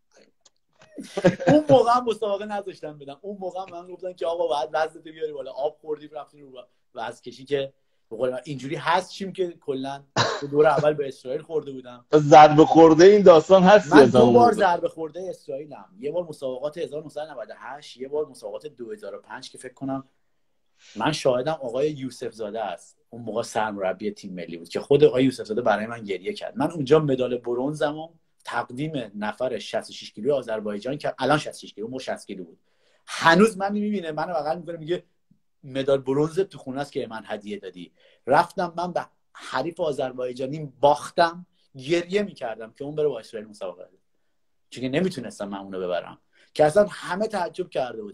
اون موقع هم مسابقه نذاشتم بدم. اون موقع من گفتن که آقا باید وزنت بیاری بالا. آب خوردیم رفتیم رو وزن کشی که به قول من اینجوری هست چیم که کلا دور اول به اسرائیل خورده بودم. ضربه خورده این داستان هست. من دو بار ضربه خورده اسرائیلم. یه بار مسابقات هزار و نهصد و نود و هشت، یه بار مسابقات دو هزار و پنج که فکر کنم من شاهدم آقای یوسف زاده است. اون موقع سرمربی تیم ملی بود که خود آقای یوسف زاده برای من گریه کرد. من اونجا مدال برنزمو تقدیم نفر شصت و شش کیلو آذربایجان که الان شصت و شش کیلو، مو شصت کیلو بود. هنوز من میبینه، منو بغل میکنه میگه مدال برنز تو خونه است که من هدیه دادی. رفتم من به حریف آذربایجانی باختم، گریه میکردم که اون بره با اسرائیل مسابقه بده، چون نمیتونستم من اونو ببرم، که اصلا همه تعجب کرده بودم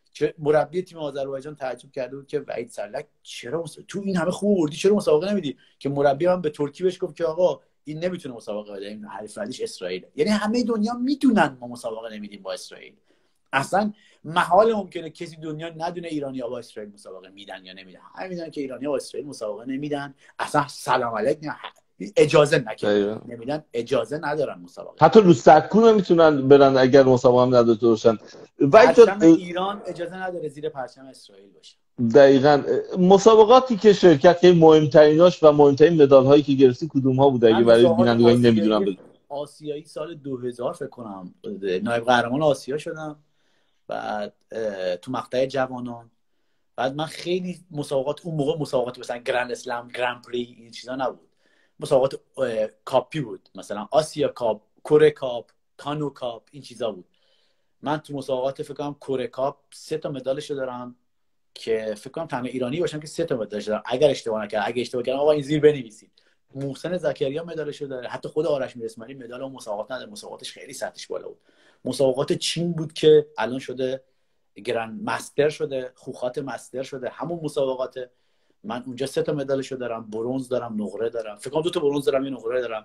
چه مربی تیم آذربایجان تعجب کرده بود که وحید سرلک چرا مص... تو این همه خوب بردی چرا مسابقه نمیدی؟ که مربی من به ترکی بهش گفت که آقا این نمیتونه مسابقه بده، این حریف بعدیش اسرائیل. یعنی همه دنیا میدونن ما مسابقه نمیدیم با اسرائیل. اصلا محال ممکنه کسی دنیا ندونه ایرانی‌ها با اسرائیل مسابقه میدن یا نمیدن. همه میدونن که ایرانی‌ها با اسرائیل مسابقه نمیدن، اصلا سلام علیک اجازه نکردن، نمیدن، اجازه ندارن مسابقه. حتی رو سکو نمیتونن برن اگر مسابقه هم نداشته باشن. پرچم ایران اجازه نداره زیر پرچم اسرائیل باشه. دقیقاً. مسابقاتی که شرکت که مهمتریناش و مهمترین مدال هایی که گرفتی کدوم ها بود اگه برای بینندگان نمیدونم بگم؟ آسیایی سال دو هزار فکر کنم نایب قهرمان آسیا شدم، بعد تو مقطع جوانان. بعد من خیلی مسابقات اون موقع مسابقات مثلا گرند اسلم، گرند پری، این چیزا نبود، مسابقات کاپی بود، مثلا آسیا کاپ، کره کاپ، کانو کاپ، این چیزا بود. من تو مسابقات فکر کنم کره کاپ سه تا مدالشو دارم که فکر کنم تنها ایرانی باشم که سه تا مدالش دارم اگر اشتباه نکنم. اگه اشتباه کردم آقا این زیر بنویسید. محسن زکریا مدالشو داره، حتی خود آرش میرسمانی مدال اون مسابقات نداره، مسابقاتش خیلی سطحش بالا بود. مسابقات چین بود که الان شده گرند مستر شده، خوخات مستر شده، همون مسابقات. من اونجا سه تا مدالشو دارم، برنز دارم، نقره دارم، فکر کنم دو تا برنز دارم، یه نقره دارم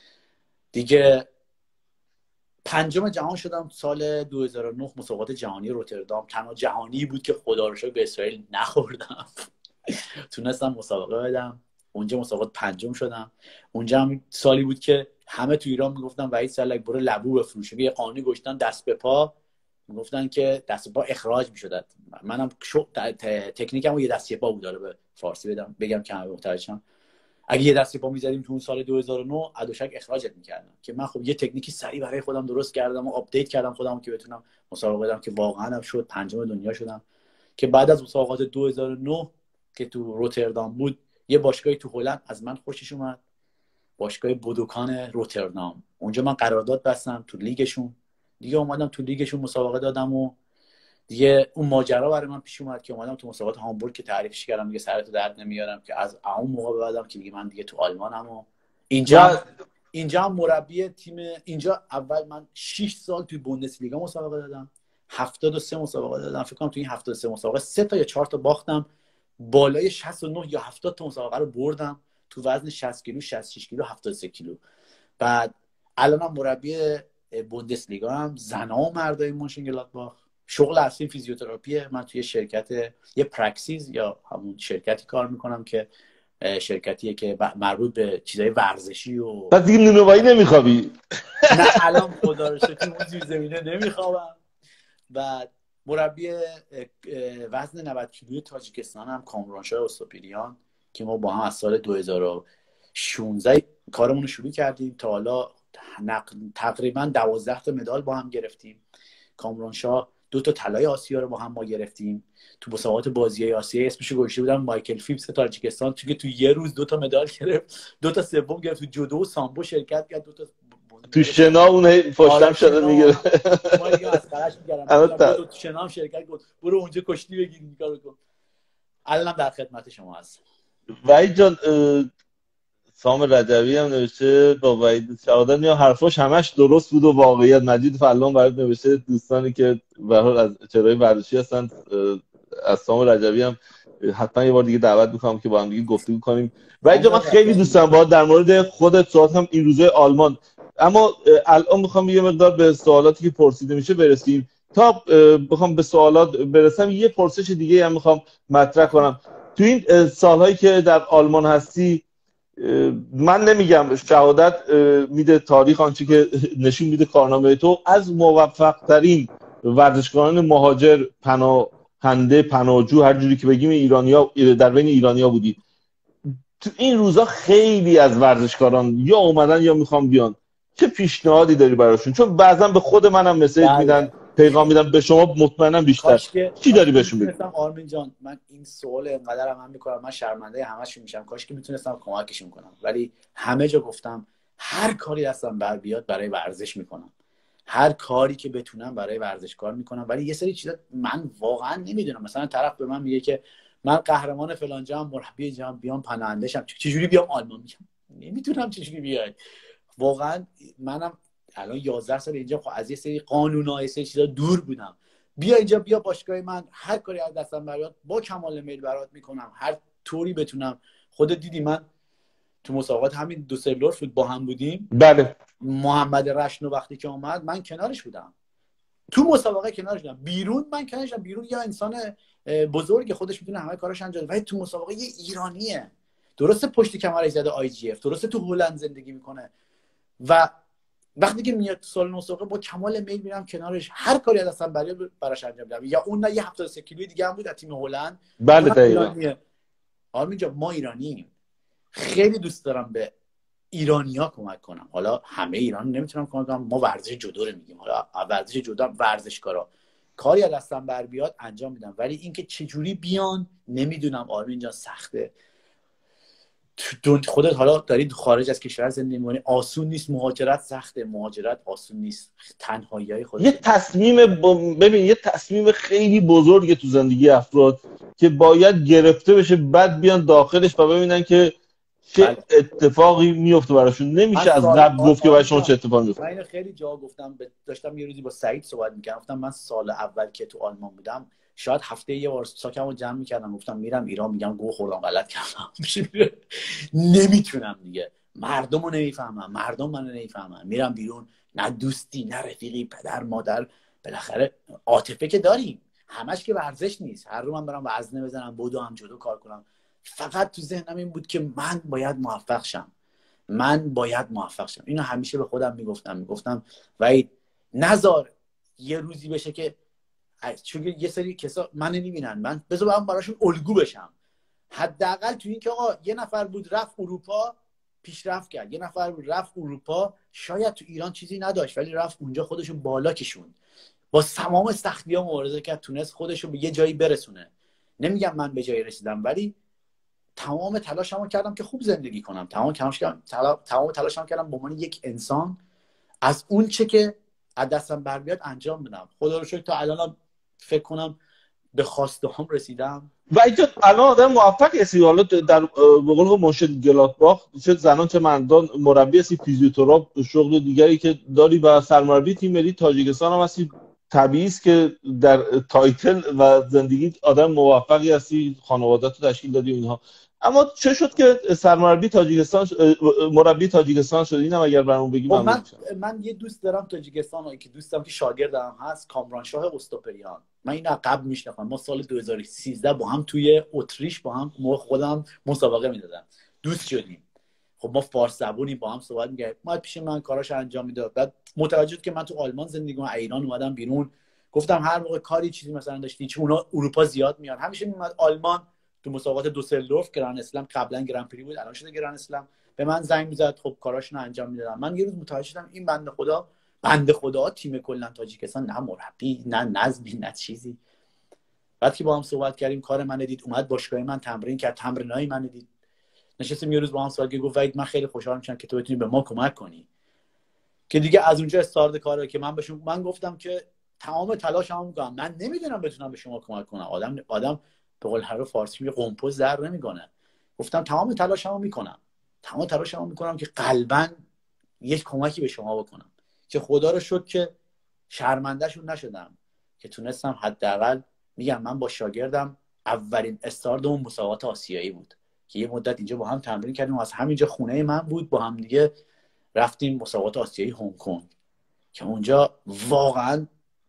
دیگه. پنجم جهان شدم سال دو هزار و نه مسابقات جهانی روتردام، تنها جهانی بود که خدا رو شکر به اسرائیل نخوردم. تونستم مسابقه بدم، اونجا مسابقات پنجم شدم. اونجا هم سالی بود که همه تو ایران میگفتن وحید سرلک برو لبو بفروش، یه قانونی گشتن دست به پا، میگفتن که دست به پا اخراج میشد. منم تکنیکمو یه دستی پا بود، داره به فارسی بدم بگم که همه متوجهن. اگه یه دستی پا می‌زدیم تو اون سال دو هزار و نه ادوشک اخراجت می‌کردن، که من خب یه تکنیکی سریع برای خودم درست کردم و آپدیت کردم خودم که بتونم مسابقه بدم، که واقعا هم شد پنجم دنیا شدم. که بعد از مسابقات دو هزار و نه که تو روتردام بود، یه باشگاهی تو هلند از من خوشش اومد، باشگاه بودوکان روتردام. اونجا من قرارداد بستم تو لیگشون دیگه، اومدم تو لیگشون مسابقه دادم و دیگه اون ماجرا برای من پیش اومد که اومدم تو مسابقات هامبورگ که تعریفش کردم دیگه، سرتو درد نمیارم که از اون موقع به بعدم که دیگه من دیگه تو آلمانم و اینجا و... اینجا هم مربی تیم. اینجا اول من شش سال توی بوندسلیگا مسابقه دادم، هفتاد و سه مسابقه دادم، فکر کنم توی این هفتاد و سه مسابقه سه تا یا چهار تا باختم، بالای شصت و نه یا هفتاد تا مسابقه رو بردم تو وزن شصت کیلو، شصت و شش کیلو، هفتاد و سه کیلو. بعد الانم مربی بوندسلیگا هم، زنا و مردای مونشنگلادباخ. شغل اصلی فیزیوتراپیه. من توی شرکت یه پرکسیز یا همون شرکتی کار میکنم که شرکتیه که مربوط به چیزای ورزشی و بعد دیگه نونوایی نمیخوابی؟ نه الان خدا رو شکر اون زیر زمینه نمیخوابم. بعد مربی وزن نود کیلویی تاجیکستان هم کامرانشاه استوپیریان که ما با هم از سال دو هزار و شانزده کارمون رو شروع کردیم تا حالا تقریبا دوازده تا مدال با هم گرفتیم. کامرانشاه دو تا طلای آسیا رو با هم ما گرفتیم تو مسابقات بازیای آسیا، اسمش رو گذاشته بودن مایکل فیپس تاجیکستان، چون تو یه روز دو تا مدال گرفت، دو تا سوم گرفت، تو جودو و سامبو شرکت کرد، دو تا تو شنا اون پشتم شده میگیره. ما دیگه از خرش میگردم دو تا شنا هم شرکت کرد، برو اونجا کشتی بگیر این کارو کن. الانم در خدمت شما هستم. وحید جان، سام رجبی هم نوشته با وحید سعادت یا حرفاش همش درست بود و واقعیت. مجید فلان برات نوشته دوستانی که به هر حال از چهره‌های ورزشی هستن از سام رجبی هم حتما یه بار دیگه دعوت می‌کنم که با هم دیگه گفتگو کنیم. وحید جان من خیلی دوست دارم باهات در مورد خودت صحبت کنم این روزهای آلمان، اما الان می‌خوام یه مقدار به سوالاتی که پرسیده میشه برسیم. تا بخوام به سوالات برسم یه پرسش دیگه هم می‌خوام مطرح کنم. تو این سال‌هایی که در آلمان هستی، من نمیگم شهادت میده تاریخ آنچه که نشون میده کارنامه تو، از موفق ترین ورزشکاران مهاجر، پناهنده، پناهجو، هر جوری که بگیم، ایرانیا، در بین ایرانیا بودی. تو این روزا خیلی از ورزشکاران یا اومدن یا میخوام بیان، چه پیشنهادی داری براشون؟ چون بعضا به خود منم مسیج میدن، پیغام میدن، به شما مطمئنم بیشتر. چی داری بهشون بگی؟ آرمین جان من این سوال اینقدر هم, هم میکنم، من شرمنده همشون میشم، کاش که میتونستم کمکشون کنم، ولی همه جا گفتم هر کاری هستم بر بیاد برای ورزش میکنم، هر کاری که بتونم برای ورزشکار میکنم. ولی یه سری چیزا من واقعا نمیدونم. مثلا طرف به من میگه که من قهرمان فلان جام، مربی جام، بیام پناهنده شم، چجوری بیام آلمان؟ میگم نمیتونم چجوری بیای. واقعا منم الان یازده سال اینجا، خب از یه سری قانون‌ها، یه سری چیزا دور بودم. بیا اینجا، بیا باشگاه من، هر کاری از دستم برات با کمال میل برات میکنم، هر طوری بتونم. خودت دیدی من تو مسابقات همین دوسلدورف با هم بودیم، بله محمد رشنو وقتی که اومد من کنارش بودم، تو مسابقه کنارش بودم، بیرون من کنارش بودم. بیرون یا انسان بزرگ خودش میتونه همه کاراش انجام بده، ولی تو مسابقه یه ایرانیه، درسته پشت کمرش زده آی جی اف، درسته تو هلند زندگی میکنه، و وقتی که میاد سال مسابقه با کمال میل میرم کنارش، هر کاری از دستم برای براش انجام میدم. یا اون نه یه هفتاد و سه کیلویی دیگه هم بود از تیم هلند. بله دقیقاً. آرمین جان ما ایرانیم، خیلی دوست دارم به ایرانی‌ها کمک کنم. حالا همه ایران نمیتونم کمک کنم، ما ورزش جودو رو میگیم، حالا ورزش جودو هم ورزشکارا کاری از دستم بر بیاد انجام میدم، ولی اینکه چجوری بیان نمیدونم آرمین جان، سخته. تو خودت حالا داری خارج از کشور زندگی می‌کنی، آسون نیست، مهاجرت سخته، مهاجرت آسون نیست، تنهایی‌های خودت. یه تصمیم ب... ببین یه تصمیم خیلی بزرگه تو زندگی افراد که باید گرفته بشه، بعد بیان داخلش و ببینن که چه بله. اتفاقی میفته براشون. نمیشه از قبل گفت که براشون چه اتفاقی میفته. من اینو خیلی جا گفتم، داشتم یه روزی با سعید صحبت می‌کردم، گفتم من سال اول که تو آلمان بودم شاید هفته یه بار ساکمو جمع می‌کردم، گفتم میرم ایران میگم گو خوردم غلط کردم نمیتونم دیگه، مردمو نمیفهمم، مردم منو نمیفهمن، میرم بیرون نه دوستی نه رفیقی، پدر مادر، بالاخره عاطفه که داریم، همش که ورزش نیست. هر روز من برام وزنه بزنم، بدو هم جدو کار کنم، فقط تو ذهنم این بود که من باید موفق شم، من باید موفق شم. اینو همیشه به خودم میگفتم میگفتم وای نزار یه روزی بشه که چون یه سری کسا من نمیبینن، من بذار من براشون الگو بشم. حداقل تو این که آقا یه نفر بود رفت اروپا پیشرفت کرد، یه نفر بود رفت اروپا شاید تو ایران چیزی نداشت ولی رفت اونجا خودشو بالا کشوند، با تمام سختی‌ها مبارزه کرد، تونست خودشو به یه جایی برسونه. نمیگم من به جایی رسیدم، ولی تمام تلاشمو کردم که خوب زندگی کنم، تمام تلاش کردم تمام تلاشمو کردم به عنوان یک انسان از اون چه که از دستم بر بیاد انجام بدم. خدا رو شکر تا الان فکر کنم به خواسته هم رسیدم و اینجا الان آدم موفقی هستی. حالا در بقول مرشد گلادباخ چه زنان چه مردان مربی هستی، فیزیوتراپ، شغل دیگری که داری و سرمربی تیم ملی تاجیکستان هم هستی. طبیعی است که در تایتل و زندگی آدم موفقی هستی، خانواده‌تو تشکیل دادی اینها. اما چه شد که سرمربی تاجیکستان مربی تاجیکستان شدی؟ اینم اگر برام بگی ممنون من من یه دوست دارم تاجیکستان که دوستم که شاگردم هست، کامرانشاه استوپریان، من اینو قبل میشناختم، ما سال دو هزار و سیزده با هم توی اتریش با هم خودم مسابقه میدادم، دوست شدیم. خب ما فارس زبونی با هم صحبت می‌کردیم، ما پیش من کاراش انجام میداد، بعد متوجه شد که من تو آلمان زندگی می‌کنم، ایران اومدم بیرون، گفتم هر موقع کاری چیزی مثلا داشتی، چون اونا اروپا زیاد میان، همیشه میومد آلمان تو مسابقات دوسلدورف، گرند اسلم، قبلا گرند پری بود الان شده گرند اسلم، به من زنگ میزد، خب کاراشونو انجام میدادم. من یه روز متوجه شدم این بنده خدا بنده خدا تیم کلا تاجیکستان نه مربی نه نظمی نه چیزی. بعد که با هم صحبت کردیم کار من دید، اومد باشگاه من تمرین کرد، تمرینای من دید، نشستیم یه روز با هم صحبت کردیم، گفت وحید من خیلی خوشحال میشم که تو بتونی به ما کمک کنی. که دیگه از اونجا استارت کاره که من بهشون من گفتم که تمام تلاشمو میکنم، من نمیدونم بتونم به شما کمک کنم، آدم آدم به قول حرف فارسی میگه قمپوز در نمیکنه، گفتم تمام تلاشمو میکنم، تمام تلاشمو میکنم که قلباً یک کمکی به شما بکنم، که خدا رو شکر که شرمنده‌شون نشدم، که تونستم حداقل. میگم من با شاگردم اولین استارت اون مسابقات آسیایی بود که یه مدت اینجا با هم تمرین کردیم و از همینجا خونه من بود، با هم دیگه رفتیم مسابقات آسیایی هنگ کنگ که اونجا واقعا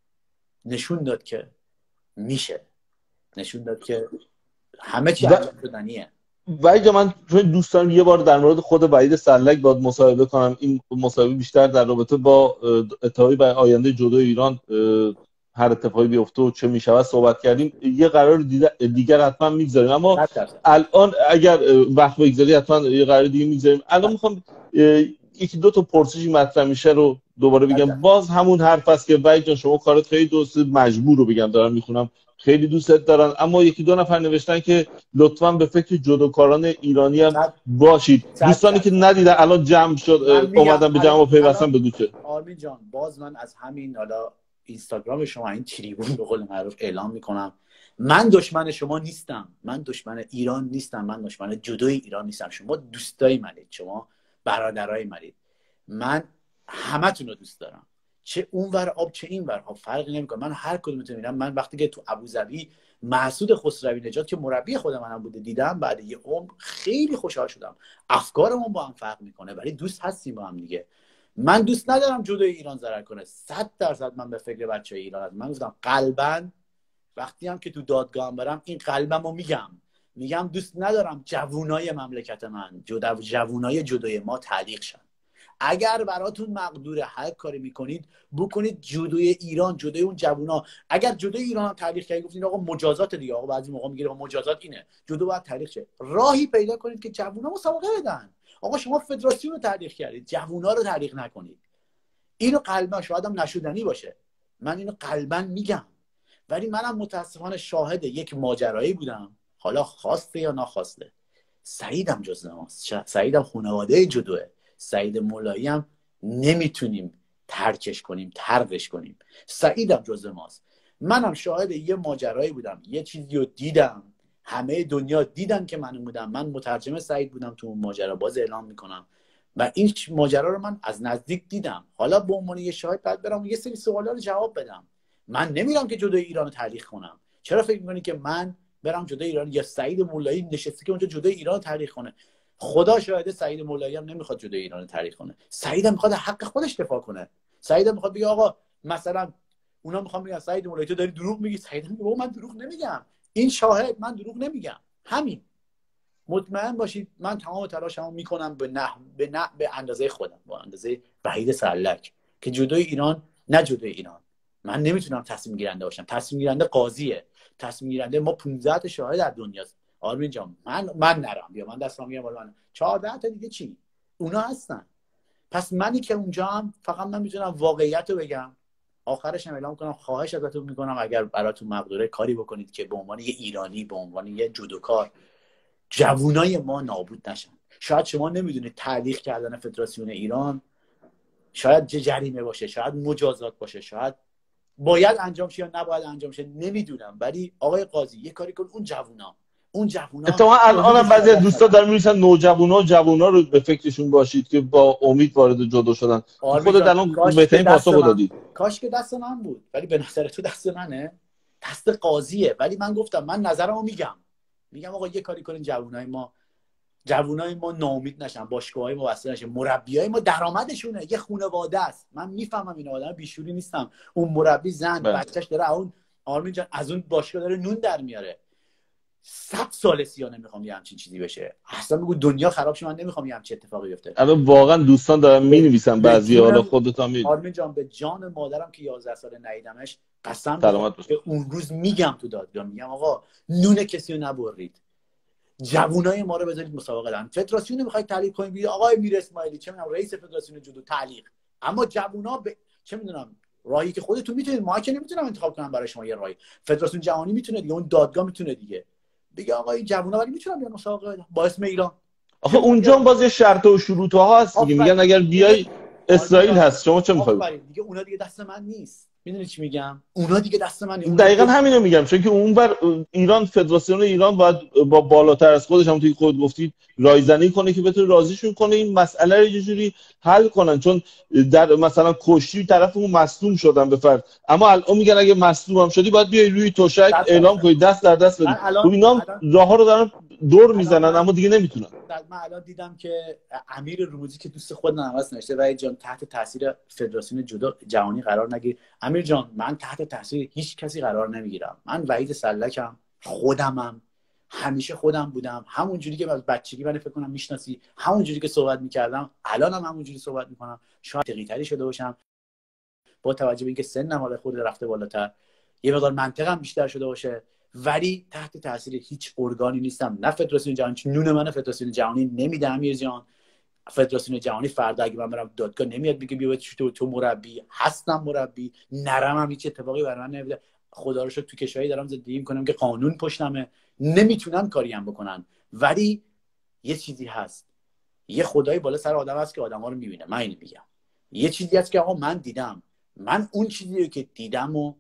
نشون داد که میشه، نشون داد که همه چی انجام شدنیه. وحید جان من دوست دارم یه بار در مورد خود وحید سلک باید مصاحبه کنم. این مصاحبه بیشتر در رابطه با اتحادیه برای آینده جودو ایران هر اتفاقی بیفته و چه میشود صحبت کردیم، یه قرار دیگر حتما میگذاریم، اما الان اگر وقت بگذاری حتما یه قرار دیگه میگذاریم. الان میخوام یکی دو تا پرسشی مطرح میشه رو دوباره بگم. باز همون حرف است که وحید جان شما کارت خیلی دوست، مجبور رو بگم دارم میخونم، خیلی دوستت دارن، اما یکی دو نفر نوشتن که لطفاً به فکر جودوکاران ایرانی هم باشید. دوستانی که ندیدن الان جمع شد اومدن به جمع و پیوستن بگو چه. آرمین جان باز من از همین حالا اینستاگرام شما این تریبون به قول معروف اعلام میکنم، من دشمن شما نیستم، من دشمن ایران نیستم، من دشمن جودوی ایران نیستم، شما دوستای منید، شما برادرای منید، من همتون رو دوست دارم، چه اونور آب چه اینور آب فرقی نمیکنه. من هر کدومتون میبینم. من وقتی که تو ابوظبی مسعود خسروی نژاد که مربی خود منم بوده دیدم، بعد یه عمر خیلی خوشحال شدم. افکارمون با هم فرق میکنه ولی دوست هستیم با هم دیگه. من دوست ندارم جدای ایران ضرر کنه. صد درصد من به فکر بچه ایران هستم. من گفتم قلباً وقتی هم که تو دادگاه برم این قلبمو میگم میگم دوست ندارم جوونای مملکت من جدا جوونای جدای ما تعلیق شن. اگر براتون مقدوره هر کاری میکنید بکنید جدای ایران، جدای اون جوونا. اگر جدای ایران هم تعلیق کردید گفتین آقا مجازات دیگه، آقا بعضی موقع میگه مجازات اینه، جدا باید تعلیق شه. راهی پیدا کنید که جوونا مسابقه بدن. آقا شما فدراسیون رو تعلیق کردید، جوونا رو تعلیق نکنید. اینو قلبا شاید هم نشودنی باشه، من اینو قلبا میگم. ولی منم متاسفانه شاهد یک ماجرایی بودم، حالا خواسته یا ناخواسته. سعیدم جز نماست، سعیدم خانواده جدوه، سعید مولایی هم نمیتونیم ترکش کنیم، ترکش کنیم. سعیدم جز ماست. منم شاهد یه ماجرایی بودم، یه چیزی رو دیدم، همه دنیا دیدن که من بودم. من مترجم سعید بودم تو اون ماجرا، باز اعلام میکنم. و این ماجرا رو من از نزدیک دیدم. حالا به عنوان یه شاهد بعد برام یه سری سوالا رو جواب بدم. من نمیرم که جدای ایران رو تعلیق کنم. چرا فکر میکنی که من برم جدای ایران یا سعید مولایی نشسته که اونجا جدای ایران رو تعلیق کنه؟ خدا شاهده سعید مولایی هم نمیخواد جدای ایران رو تعلیق کنه. سعید هم میخواد حق خودش دفاع کنه. سعید هم میخواد بگه آقا مثلا اونا میخوان بگن سعید مولایی تو داری دروغ میگی. سعید میگه من دروغ نمیگم، این شاهد، من دروغ نمیگم. همین. مطمئن باشید من تمام تلاشمو میکنم به نه به نه به اندازه خودم، با اندازه وحید سرلک که جدای ایران نه جدای ایران. من نمیتونم تصمیم گیرنده باشم. تصمیم گیرنده قاضیه. تصمیم گیرنده ما پانزده تا شاهد در دنیاست. آرمین جان من من نرم یا من دستم میگم بالا، من چهارده تا دیگه چی؟ اونا هستن. پس منی که اونجا هم فقط من میتونم واقعیت رو بگم. آخرش هم اعلام کنم خواهش ازتون میکنم اگر براتون مقدوره کاری بکنید که به عنوان یه ایرانی، به عنوان یه جودوکار، جوونای ما نابود نشن. شاید شما نمیدونید تعلیق کردن فدراسیون ایران شاید جریمه باشه، شاید مجازات باشه، شاید باید انجام شه یا نباید انجام شه، نمیدونم. ولی آقای قاضی یه کاری کن اون جوونا اون جوونا اتفاقا الان بعضی دوستا دارن می‌نویسن نوجوانا و جوونا رو به فکرشون باشید که با امید وارد جدو شدن. خودت الان بهترین پاسخو دادی. کاش که دست من بود، ولی به نظر تو دست منه؟ دست قاضیه. ولی من گفتم من نظرمو میگم. میگم آقا یه کاری کنین جوونای ما جوونای ما ناامید نشن، باشگاه‌های ما وصل نشن، مربیای ما درآمدشونه، یه خانواده است. من میفهمم اینا آدم بیشوری نیستم. اون مربی زن بچه‌ش داره اون آرمین جان از اون باشگاه داره نون در میاره. صد سال سیا نمیخوام یه همچین چیزی بشه. اصلا بگو دنیا خراب شه، من نمیخوام یه همچین اتفاقی بیفته. الان واقعا دوستان دارن می‌نویسن بعضیا، حالا خودت هم می‌دونی. آرمین جان به جان مادرم که یازده سال ندیدمش قسم می‌خورم که اون روز میگم تو دادگاه، میگم آقا نون کسی رو نبرید. جوونای ما رو بذارید مسابقه دادن. فدراسیون میخواید تعلیق کنید، بگید آقای میر اسماعیلی چه میدونم رئیس فدراسیون جودو تعلیق. اما جوونا ب... چه میدونم راهی که خودتون میتونید، ما که نمیتونم انتخاب کنم برای شما یه راهی. فدراسیون جهانی میتونه دیگه، اون دادگاه میتونه دیگه. دیگه آقا این جوونا ولی میتونن بیان مسابقه بدن با اسم ایران. آخه اونجا هم باز شرط و شروط ها هست دیگه. میگن اگر بیای اسرائیل هست، شما چه میخواید؟ دیگه اونا دیگه دست من نیست. میدونی چی میگم؟ اونا دیگه دست من نیست. دقیقاً همینو میگم، چون که اونور ایران، فدراسیون ایران باید با بالاتر از خودش، همونطوری که خود گفتید، رایزنی کنه که بتونه راضیشون کنه این مسئله رو یه جوری حل کنن. چون در مثلا کشتی طرفمون مصدوم شدن به فرض، اما الان میگن اگه مصدوم هم شدی باید بیای روی تشک اعلام کنی، دست در دست بدی. خب اینا راهها رو دارن دور میزنن اما دیگه نمیتونن. من الان دیدم که امیر رموزی که دوست خود نامست نوشته وحید جان تحت تاثیر فدراسیون جودو جهانی قرار نگیر. امیر جان من تحت تاثیر هیچ کسی قرار نمیگیرم. من وحید سرلکم، خودمم، همیشه خودم بودم، همون جوری که از بچگی من فکر کنم میشناسی، همون جوری که صحبت میکردم الانم همون جوری صحبت میکنم. شاید دقیق‌تری شده باشم با توجه به اینکه سنم حالا خود رفته بالاتر، یه مقدار منطقم بیشتر شده باشه، ولی تحت تاثیر هیچ ارگانی نیستم. نه فدراسیون جهانی، نون من فدراسیون جهانی نمیده امیر جان. فدراسیون جهانی فردا اگه من برم دادگاه نمیاد بگه بیا تو تو مربی، هستم مربی، نرمم هیچ اتفاقی برای من نمیفته. خدا رو شکر تو کشوری دارم زندگی میکنم که قانون پشتمه، نمیتونن کاری هم بکنن. ولی یه چیزی هست، یه خدای بالا سر آدم هست که آدما رو میبینه. من اینو میگم، یه چیزی هست که آقا من دیدم، من اون چیزی رو که دیدم و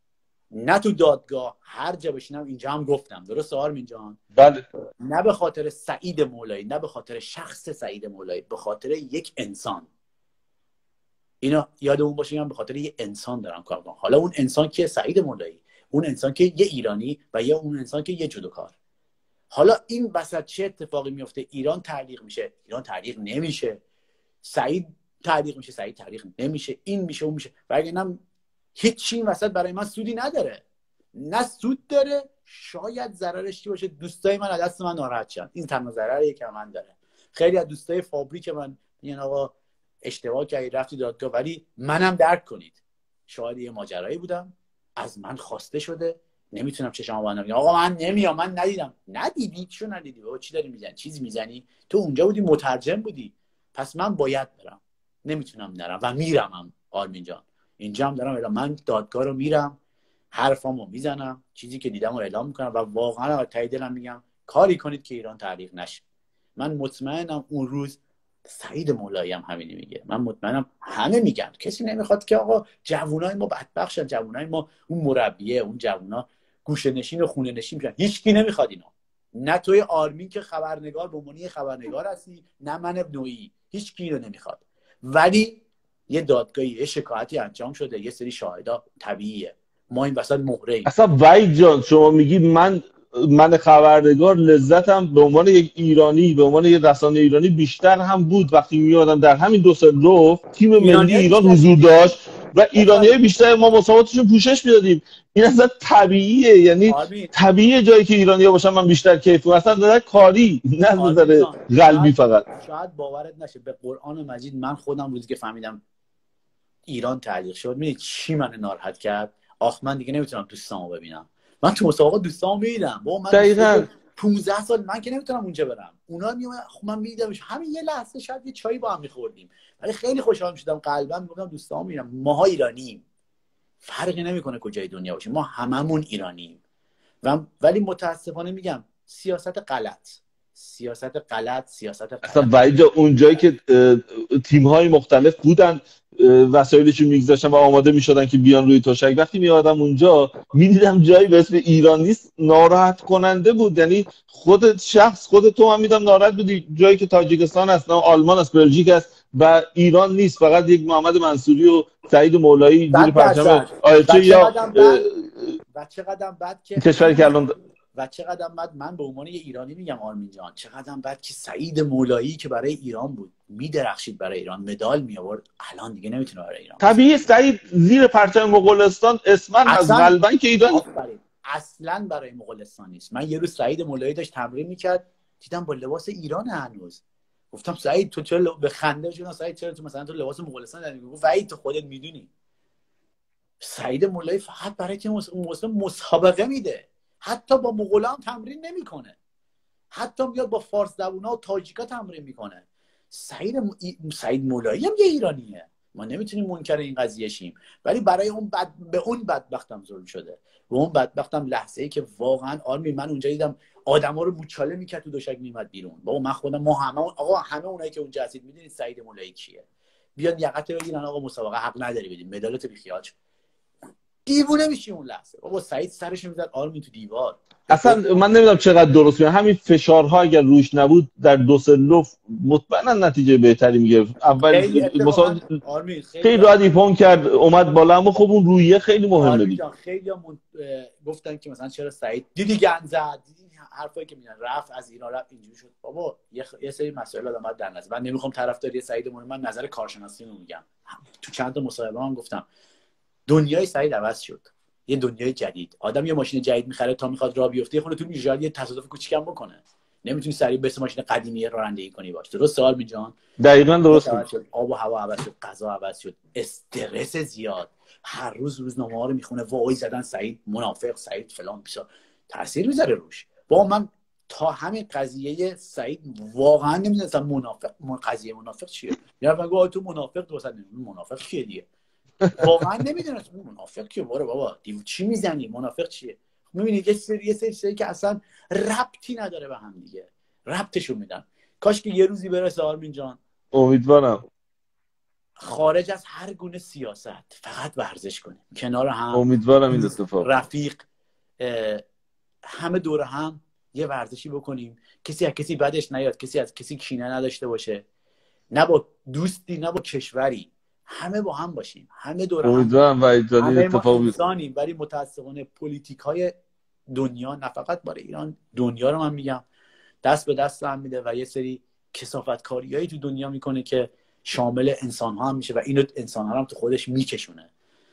نه تو دادگاه هر جا بشینم اینجا هم گفتم. درست آرمین جان؟ بله. نه به خاطر سعید مولایی، نه به خاطر شخص سعید مولایی، به خاطر یک انسان. اینا یادمون باشه من به خاطر یه انسان دارم کار میکنم. حالا اون انسان که سعید مولایی، اون انسان که یه ایرانی و یا اون انسان که یه جودوکار. حالا این وسط چه اتفاقی میفته؟ ایران تعلیق میشه، ایران تعلیق نمیشه، سعید تعلیق میشه، سعید تعلیق نمیشه، این میشه اون میشه. و اگه نم هیچی این وسط برای من سودی نداره، نه سود داره، شاید ضررش چی باشه؟ دوستای من از دست من ناراحت شدن. این تنها ضرری که من داره. خیلی از دوستای فابریک من میگن آقا اشتباه کردی رفتی دادگاه، ولی منم درک کنید شاید یه ماجرایی بودم، از من خواسته شده، نمیتونم چشمو ببندم آقا من نمیام، من ندیدم. ندیدی؟ چون ندیدی؟ بابا چی داری میزنی؟ چیزی میزنی؟ تو اونجا بودی، مترجم بودی، پس من باید برم، نمیتونم نرم و میرمم. آرمین جان اینجا هم دارم اعلام، من دادگاه رو میرم، حرفامو میزنم، چیزی که دیدم رو اعلام میکنم و واقعا از ته دلم میگم کاری کنید که ایران تعلیق نشه. من مطمئنم اون روز سعید مولایی هم همینی میگه، من مطمئنم همه میگن، کسی نمیخواد که آقا جوونای ما بدبختشن، جوونای ما اون مربیه، اون جوونا گوشه نشین و خونه نشین میشن، هیچکی نمیخواد اینا. نه توی آرمین که خبرنگار به عنوان خبرنگار هستی، نه من ابنویی، هیچکی اینو نمیخواد. ولی یه دادگاهی یه شکایتی انجام شده، یه سری شاهدا، طبیعیه ما این وسط مهره ایم. اصلا وحید جان شما میگی من من خبرنگار لذتم به عنوان یک ایرانی، به عنوان یک رسانه ایرانی بیشتر هم بود وقتی میادم در همین دو سال رو تیم ملی ایران حضور داشت و ایرانیای بیشتر ما مسابقاتشون پوشش میدادیم. این اصلا طبیعیه، یعنی طبیعیه جایی که ایرانی‌ها باشن من بیشتر کیف کنم، اصلا نظر کاری نه نظر قلبی. فقط شاید باورت نشه به قرآن مجید من خودم روزی که فهمیدم ایران تعلیق شد، میدونی چی من ناراحت کرد؟ آخ من دیگه نمیتونم دوستامو ببینم. من تو مسابقات دوستامو میدیدم، با من دقیقاً پانزده سال من که نمیتونم اونجا برم، اونا میومدن خب من میدیدمش، همین یه لحظه شاید یه چایی با هم میخوردیم، ولی خیلی خوشحال میشدم، قلبم میگفتم دوستامو میبینم. ماها ایرانیم، فرقی نمیکنه کجای دنیا باشیم، ما هممون ایرانیم. و ولی متاسفانه میگم سیاست غلط، سیاست غلط، سیاست غلط. اصلا وحید اون جایی که تیم‌های مختلف بودن وسایلشون میگذاشتن و آماده میشدن که بیان روی تشک، وقتی میادم اونجا میدیدم جایی به اسم ایران نیست، ناراحت کننده بود. یعنی خود شخص خود تو هم میدم ناراحت بودی، جایی که تاجیکستان هست، آلمان است، بلژیک است و ایران نیست، فقط یک محمد منصوری و سعید مولایی زیر پرچم آیچه یا و چقدر بعد که کشوری که الان و چقدر بعد من به عنوان یه ایرانی میگم آرمین جان، چقدر بعد که سعید مولایی که برای ایران بود میدرخشید، برای ایران مدال می آورد، الان دیگه نمیتونه برای ایران. طبیعی سعید زیر پرچم مغولستان اسمن از قلبن که ایران اصلا برای مغولستان نیست. من یه روز سعید مولایی داشت تمرین میکرد، دیدم با لباس ایران هنوز، گفتم سعید تو چرا به خنده شدن؟ سعید چرا تو مثلا تو لباس مغولستان داری؟ گفت سعید تو خودت میدونی سعید مولایی فقط برای تیم مسابقه میده، حتی با مغولا هم تمرین نمیکنه، حتی میاد با فارس زبونا و تاجیکا تمرین میکنه. سعید م... سعید مولایی هم یه ایرانیه، ما نمیتونیم منکر این قضیه شیم. ولی برای اون بد... به اون بدبختم ظلم شده، به اون بدبختم لحظه‌ای که واقعا آرمی من اونجا دیدم آدما رو موچاله میکرد تو دوشک میمد بیرون. بابا من خودم ما همه آقا همه اونایی که اونجا هستید میدونید سعید مولایی کیه، بیاد یقت بگیرن آقا مسابقه حق نداری بدیم مدالت بیخیال. دیوونه میشی اون لحظه. بابا سعید سرش میزد آرمین تو دیوار. اصلا من نمیدونم چقدر درست میاد همین فشارها اگر روش نبود در دوسلدورف مطمئنا نتیجه بهتری میگرفت. اول مثلا خیلی راحت ایپون کرد اومد بالا، اما خب اون رویه خیلی مهمه دیگه. خیلی هم گفتن که مثلا چرا سعید دیدی گند زد، دیدی حرفایی که میگن رفت از ایران رفت اینجوری شد. بابا یه, خ... یه سری مسائل آدم در نظر. من نمیخوام طرفداری سعید مولایی، من نظر کارشناسی رو میگم. تو چند تا مصاحبه هم گفتم دنیای سعید عوض شد، یه دنیای جدید. آدم یه ماشین جدید میخره تا میخواد راه بیفته، خود تو میجاد یه تصادف کوچیکم بکنه، نمیتونی سریع به ماشین قدیمی رانندگی کنی باش. درست سوال می جان؟ دقیقاً درست شد. آب و هوا عوض شد، غذا عوض شد، استرس زیاد، هر روز روزنامه‌ها رو میخونه وای زدن سعید منافق، سعید فلان، بیسا تاثیر میذاره روش. با من تا همین قضیه سعید واقعا نمیدونستم منافق قضیه منافق چیه. یعنی من گفتم تو منافق دوست منافق چیه دیگه، واقعا نمیدونست منافق کیه. باره بابا دیو چی میزنی، منافق چیه؟ میبینید یه سری یه سری چیزایی که اصلا ربطی نداره به هم دیگه، ربطشون میدن. کاش که یه روزی برسه آرمین جان، امیدوارم خارج از هر گونه سیاست فقط ورزش کنیم کنار هم، امیدوارم این اتفاق رفیق همه دور هم یه ورزشی بکنیم، کسی از کسی بدش نیاد، کسی از کسی کینه نداشته باشه، نه با دوستی نه با کشوری، همه با هم باشیم، همه دور هم، امیدوارم و همه اتفاق ما انسانیم. ولی متاسفانه پلیتیک های دنیا، نه فقط برای ایران، دنیا رو من میگم دست به دست هم میده و یه سری کثافتکاریایی تو دنیا میکنه که شامل انسان ها هم میشه و اینو انسان ها هم تو خودش میکشونه.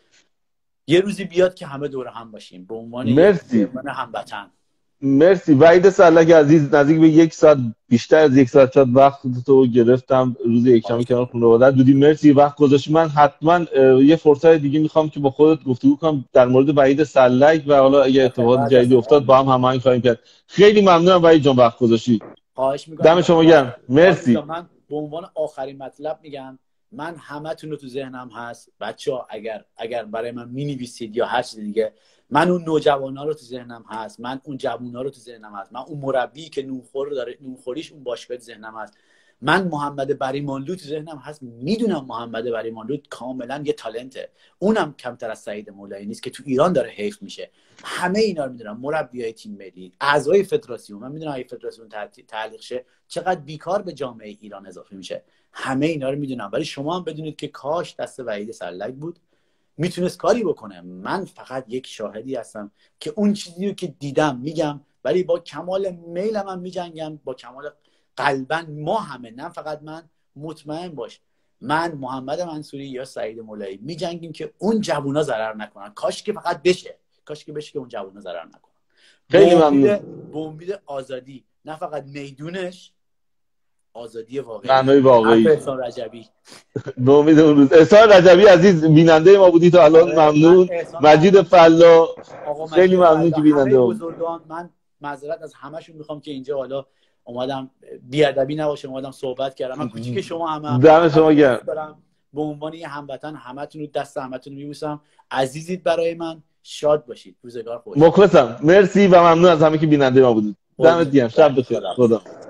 یه روزی بیاد که همه دور هم باشیم به عنوان مرسی. عنوان هموطن. مرسی وحید سرلک عزیز، نزدیک به یک ساعت، بیشتر از یک ساعت شد وقت تو گرفتم روز یکشنبه کنار خانواده. دودی مرسی وقت گذاشتی. من حتما یه فرصت دیگه میخوام که با خودت گفتگو کنم در مورد وحید سرلک و حالا اگه اتفاقات جدیدی افتاد با هم هماهنگ خواهیم کرد. خیلی ممنونم وحید جان وقت گذاشتی. خواهش می‌کنم. دم شما گرم. مرسی. من به عنوان آخرین مطلب میگم، من همتون رو تو ذهنم هست بچه‌ها، اگر اگر برای من می‌نویسید یا هر چیز دیگه، من اون نوجوانا رو تو ذهنم هست، من اون جوونا رو تو ذهنم هست، من اون مربی که نونخور داره نونخوریش اون باشگاه تو ذهنم هست، من محمد بریمانلو تو ذهنم هست. میدونم محمد بریمانلو کاملا یه تالنته، اونم کمتر از سعید مولایی نیست که تو ایران داره حیف میشه. همه اینا رو میدونم، مربیای تیم ملی، اعضای فدراسیون، من میدونم اگه فدراسیون تعلیق شه چقدر بیکار به جامعه ایران اضافه میشه. همه اینا رو میدونم، ولی شما هم بدونید که کاش دست وحید سرلک بود، میتونست کاری بکنه. من فقط یک شاهدی هستم که اون چیزی رو که دیدم میگم، ولی با کمال میلم هم میجنگم، با کمال قلبا. ما همه، نه فقط من، مطمئن باش من، محمد منصوری یا سعید مولایی میجنگیم که اون جوونا ضرر نکنن. کاش که فقط بشه، کاش که بشه که اون جوونا ضرر نکنن. خیلی ممنون. به امید آزادی، نه فقط میدونش، آزادی واقعی، معنای واقعی. احسان رجبی. به امید اون روز. احسان رجبی عزیز بیننده ما بودی تا الان. ممنون. مجید فلا خیلی ممنون که بیننده بود. من معذرت از همشون میخوام که اینجا حالا اومدم بیادبی نباشه، اومدم صحبت کردم. من کوچیک شما هم دم شما گرم. به عنوان یه هموطن همتون رو دست همتون رو میبوسم. عزیزید برای من، شاد باشید، روزگار خوش. مخلصم. مرسی و ممنون از همه که بیننده ما بودید. دمت گرم. شب بخیر. خدا.